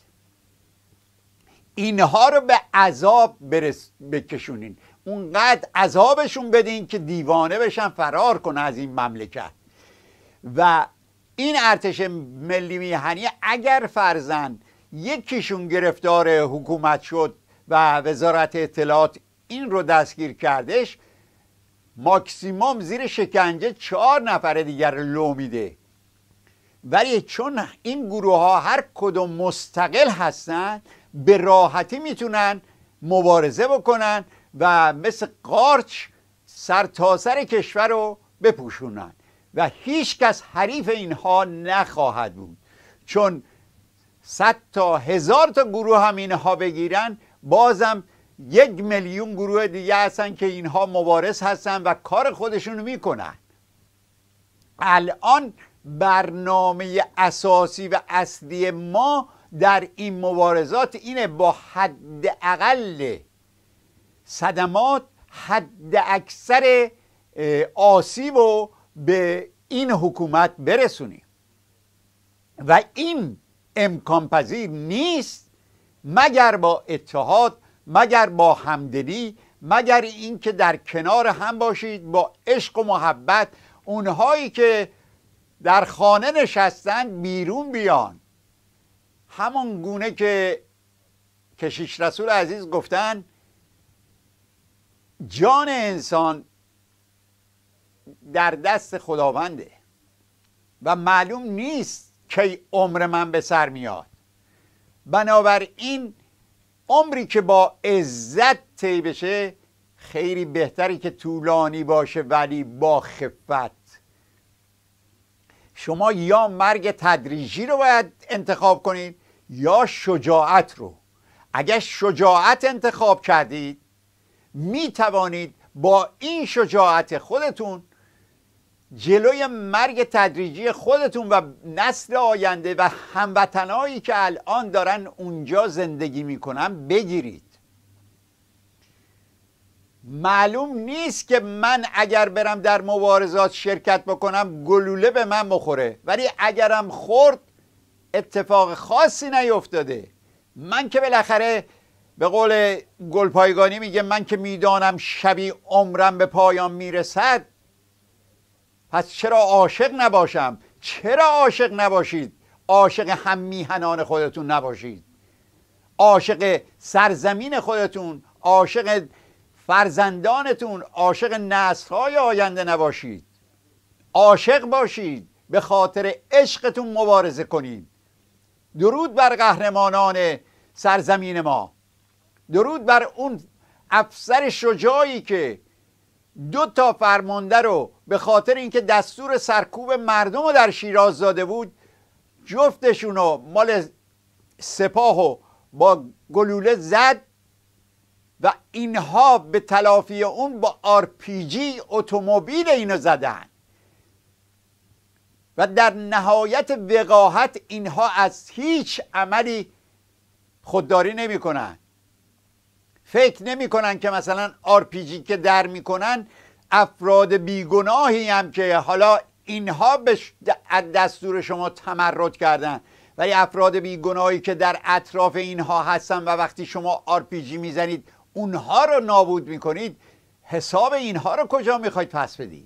اینها رو به عذاب بکشونین، اونقدر عذابشون بدین که دیوانه بشن فرار کنه از این مملکت. و این ارتش ملی میهنی اگر فرضاً یکیشون گرفتار حکومت شد و وزارت اطلاعات این رو دستگیر کردش، ماکسیموم زیر شکنجه 4 نفر دیگر لو میده. ولی چون این گروه ها هر کدوم مستقل هستن، به راحتی میتونن مبارزه بکنن و مثل قارچ سرتاسر کشور رو بپوشونن و هیچ کس حریف اینها نخواهد بود. چون 100 تا 1000 تا گروه هم اینها بگیرن، بازم 1 میلیون گروه دیگه هستن که اینها مبارز هستن و کار خودشونو میکنن. الان برنامه اساسی و اصلی ما در این مبارزات اینه با حداقل صدمات، حد اکثر آسیب رو به این حکومت برسونیم و این امکان پذیر نیست مگر با اتحاد، مگر با همدلی، مگر این که در کنار هم باشید با عشق و محبت. اونهایی که در خانه نشستن بیرون بیان، همون گونه که کشیش رسول عزیز گفتن جان انسان در دست خداونده و معلوم نیست کی عمر من به سر میاد. بنابراین عمری که با عزت طی بشه خیلی بهتری که طولانی باشه ولی با خفت. شما یا مرگ تدریجی رو باید انتخاب کنید یا شجاعت رو. اگر شجاعت انتخاب کردید می توانید با این شجاعت خودتون جلوی مرگ تدریجی خودتون و نسل آینده و هموطنایی که الان دارن اونجا زندگی میکنن بگیرید. معلوم نیست که من اگر برم در مبارزات شرکت بکنم گلوله به من بخوره، ولی اگرم خورد اتفاق خاصی نیفتاده. من که بالاخره به قول گلپایگانی میگه من که میدانم شبی عمرم به پایان میرسد، پس چرا عاشق نباشم؟ چرا عاشق نباشید؟ عاشق هم میهنان خودتون نباشید؟ عاشق سرزمین خودتون، عاشق فرزندانتون، عاشق نسل‌های آینده نباشید؟ عاشق باشید، به خاطر عشقتون مبارزه کنید. درود بر قهرمانان سرزمین ما، درود بر اون افسر شجاعی که 2 فرمانده رو به خاطر اینکه دستور سرکوب مردم رو در شیراز داده بود، جفتشون رو مال سپاهو با گلوله زد و اینها به تلافی اون با RPG اتومبیل اینو زدن و در نهایت وقاحت اینها از هیچ عملی خودداری نمی کنن. فکر نمی کنن که مثلا RPG که در می کنن افراد بیگناهی هم که حالا اینها به دستور شما تمرد کردن، ولی افراد بیگناهی که در اطراف اینها هستن و وقتی شما RPG میزنید اونها رو نابود میکنید، حساب اینها رو کجا میخواید پس بدید؟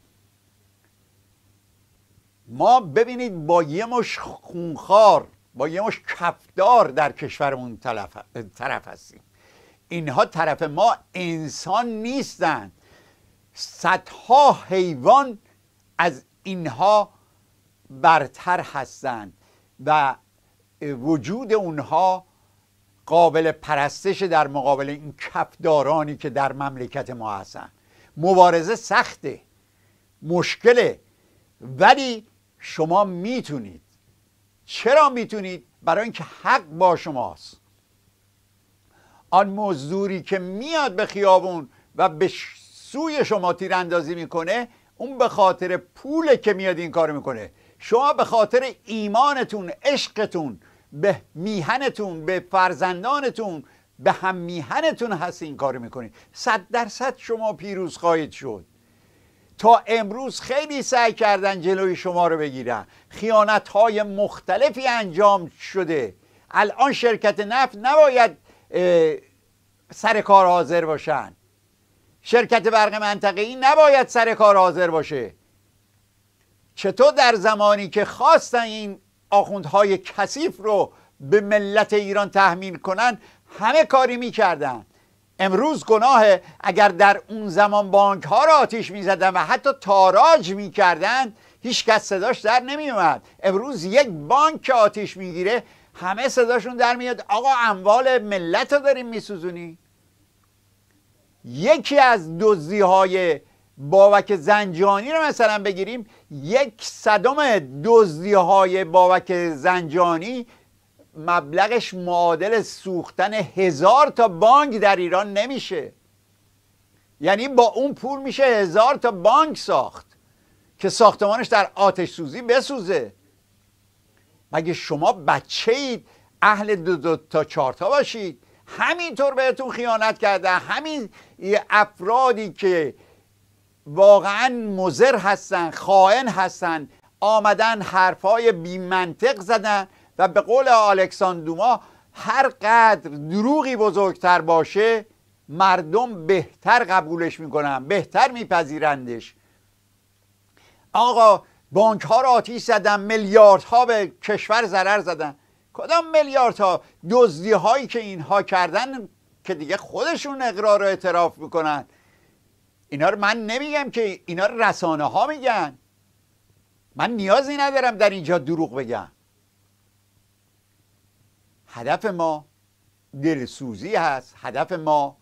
ما ببینید با یه مش خونخوار، با یه مش کفدار در کشورمون طرف هستیم. اینها طرف ما انسان نیستن. صدها حیوان از اینها برتر هستند و وجود اونها قابل پرستش در مقابل این کفدارانی که در مملکت ما هستن. مبارزه سخته، مشکله، ولی شما میتونید. چرا میتونید؟ برای اینکه حق با شماست. آن مزدوری که میاد به خیابون و به سوی شما تیراندازی میکنه، اون به خاطر پوله که میاد این کار میکنه. شما به خاطر ایمانتون، عشقتون به میهنتون، به فرزندانتون، به هم میهنتون هست این کار میکنید. 100% شما پیروز خواهید شد. تا امروز خیلی سعی کردن جلوی شما رو بگیرن، خیانت‌های مختلفی انجام شده. الان شرکت نفت نباید سر کار حاضر باشن، شرکت برق منطقه‌ای نباید سر کار حاضر باشه. چطور در زمانی که خواستن این آخوندهای کثیف رو به ملت ایران تحمیل کنن همه کاری میکردن؟ امروز گناه اگر در اون زمان بانک ها رو آتیش میزدن و حتی تاراج میکردن، هیچ کس صداش در نمیومد. امروز یک بانک که آتیش میگیره همه صداشون در میاد، آقا اموال ملت رو داریم میسوزونی. یکی از دزدی‌های بابک زنجانی رو مثلا بگیریم، 1/100 دزدی‌های بابک زنجانی مبلغش معادل سوختن 1000 تا بانک در ایران نمیشه. یعنی با اون پول میشه 1000 تا بانک ساخت که ساختمانش در آتش سوزی بسوزه. مگه شما بچه اید اهل 2 تا 4 تا باشید؟ همینطور بهتون خیانت کردن. همین افرادی که واقعا مضر هستن، خائن هستن، آمدن حرفای بی منطق زدن و به قول الکساندر دوما هر قدر دروغی بزرگتر باشه مردم بهتر قبولش میکنن، بهتر میپذیرندش. آقا بانک ها رو آتیش زدن، میلیاردها به کشور ضرر زدن. کدام میلیاردها؟ دزدی هایی که اینها کردن که دیگه خودشون اقرار و اعتراف میکنن. اینا رو من نمیگم که، اینا رو رسانه ها میگن. من نیازی ندارم در اینجا دروغ بگم. هدف ما دلسوزی هست، هدف ما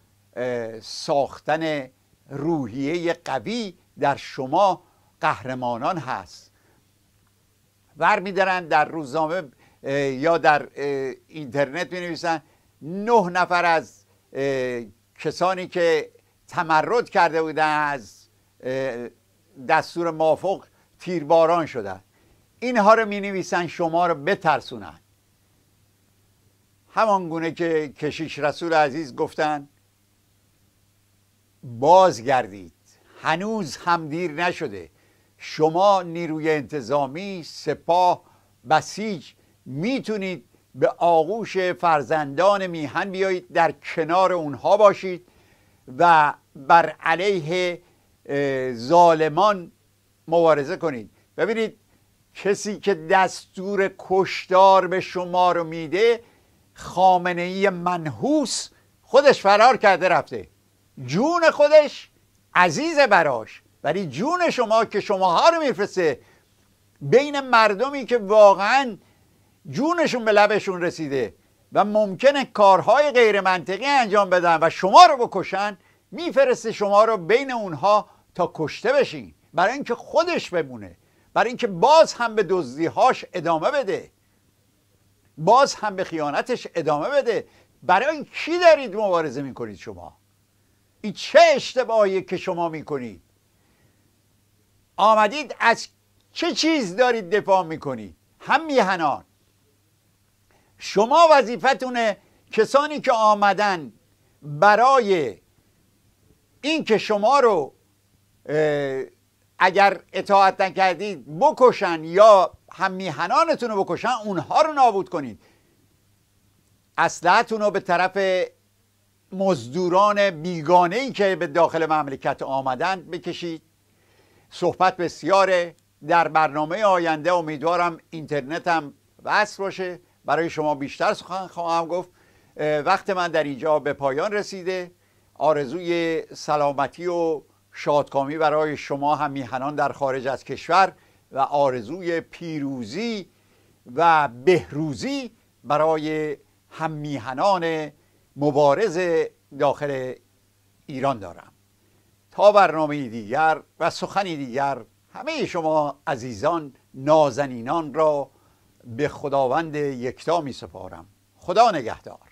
ساختن روحیه قوی در شما قهرمانان هست. برمی‌دارن در روزنامه یا در اینترنت می‌نویسن 9 نفر از کسانی که تمرد کرده بودن از دستور مافوق تیرباران شدن. اینها رو می‌نویسن شما رو بترسونن. همان گونه که کشیش رسول عزیز گفتن بازگردید، هنوز هم دیر نشده. شما نیروی انتظامی، سپاه، بسیج میتونید به آغوش فرزندان میهن بیایید، در کنار اونها باشید و بر علیه ظالمان مبارزه کنید. ببینید کسی که دستور کشتار به شما رو میده، خامنه‌ای منحوس، خودش فرار کرده رفته. جون خودش عزیز براش، ولی جون شما که شماها رو میفرسته بین مردمی که واقعا جونشون به لبشون رسیده و ممکنه کارهای غیر منطقی انجام بدن و شما رو بکشن، میفرسته شما رو بین اونها تا کشته بشین، برای اینکه خودش بمونه، برای اینکه باز هم به دزدیهاش ادامه بده، باز هم به خیانتش ادامه بده. برای کی دارید مبارزه میکنید شما؟ این چه اشتباهی که شما میکنید؟ آمدید از چه چیز دارید دفاع میکنید؟ هم میهنان. شما وظیفتونه کسانی که آمدن برای این که شما رو اگر اطاعت نکردید بکشن یا هم میهنانتون رو بکشن، اونها رو نابود کنید. اسلحه‌تون رو به طرف مزدوران بیگانه‌ای که به داخل مملکت آمدن بکشید. صحبت بسیاره. در برنامه آینده امیدوارم اینترنت هم وصل باشه، برای شما بیشتر سخن خواهم گفت. وقت من در اینجا به پایان رسیده. آرزوی سلامتی و شادکامی برای شما هم میهنان در خارج از کشور و آرزوی پیروزی و بهروزی برای هم میهنان مبارز داخل ایران دارم. تا برنامه دیگر و سخنی دیگر، همه شما عزیزان نازنینان را به خداوند یکتا می سپارم. خدا نگهدار.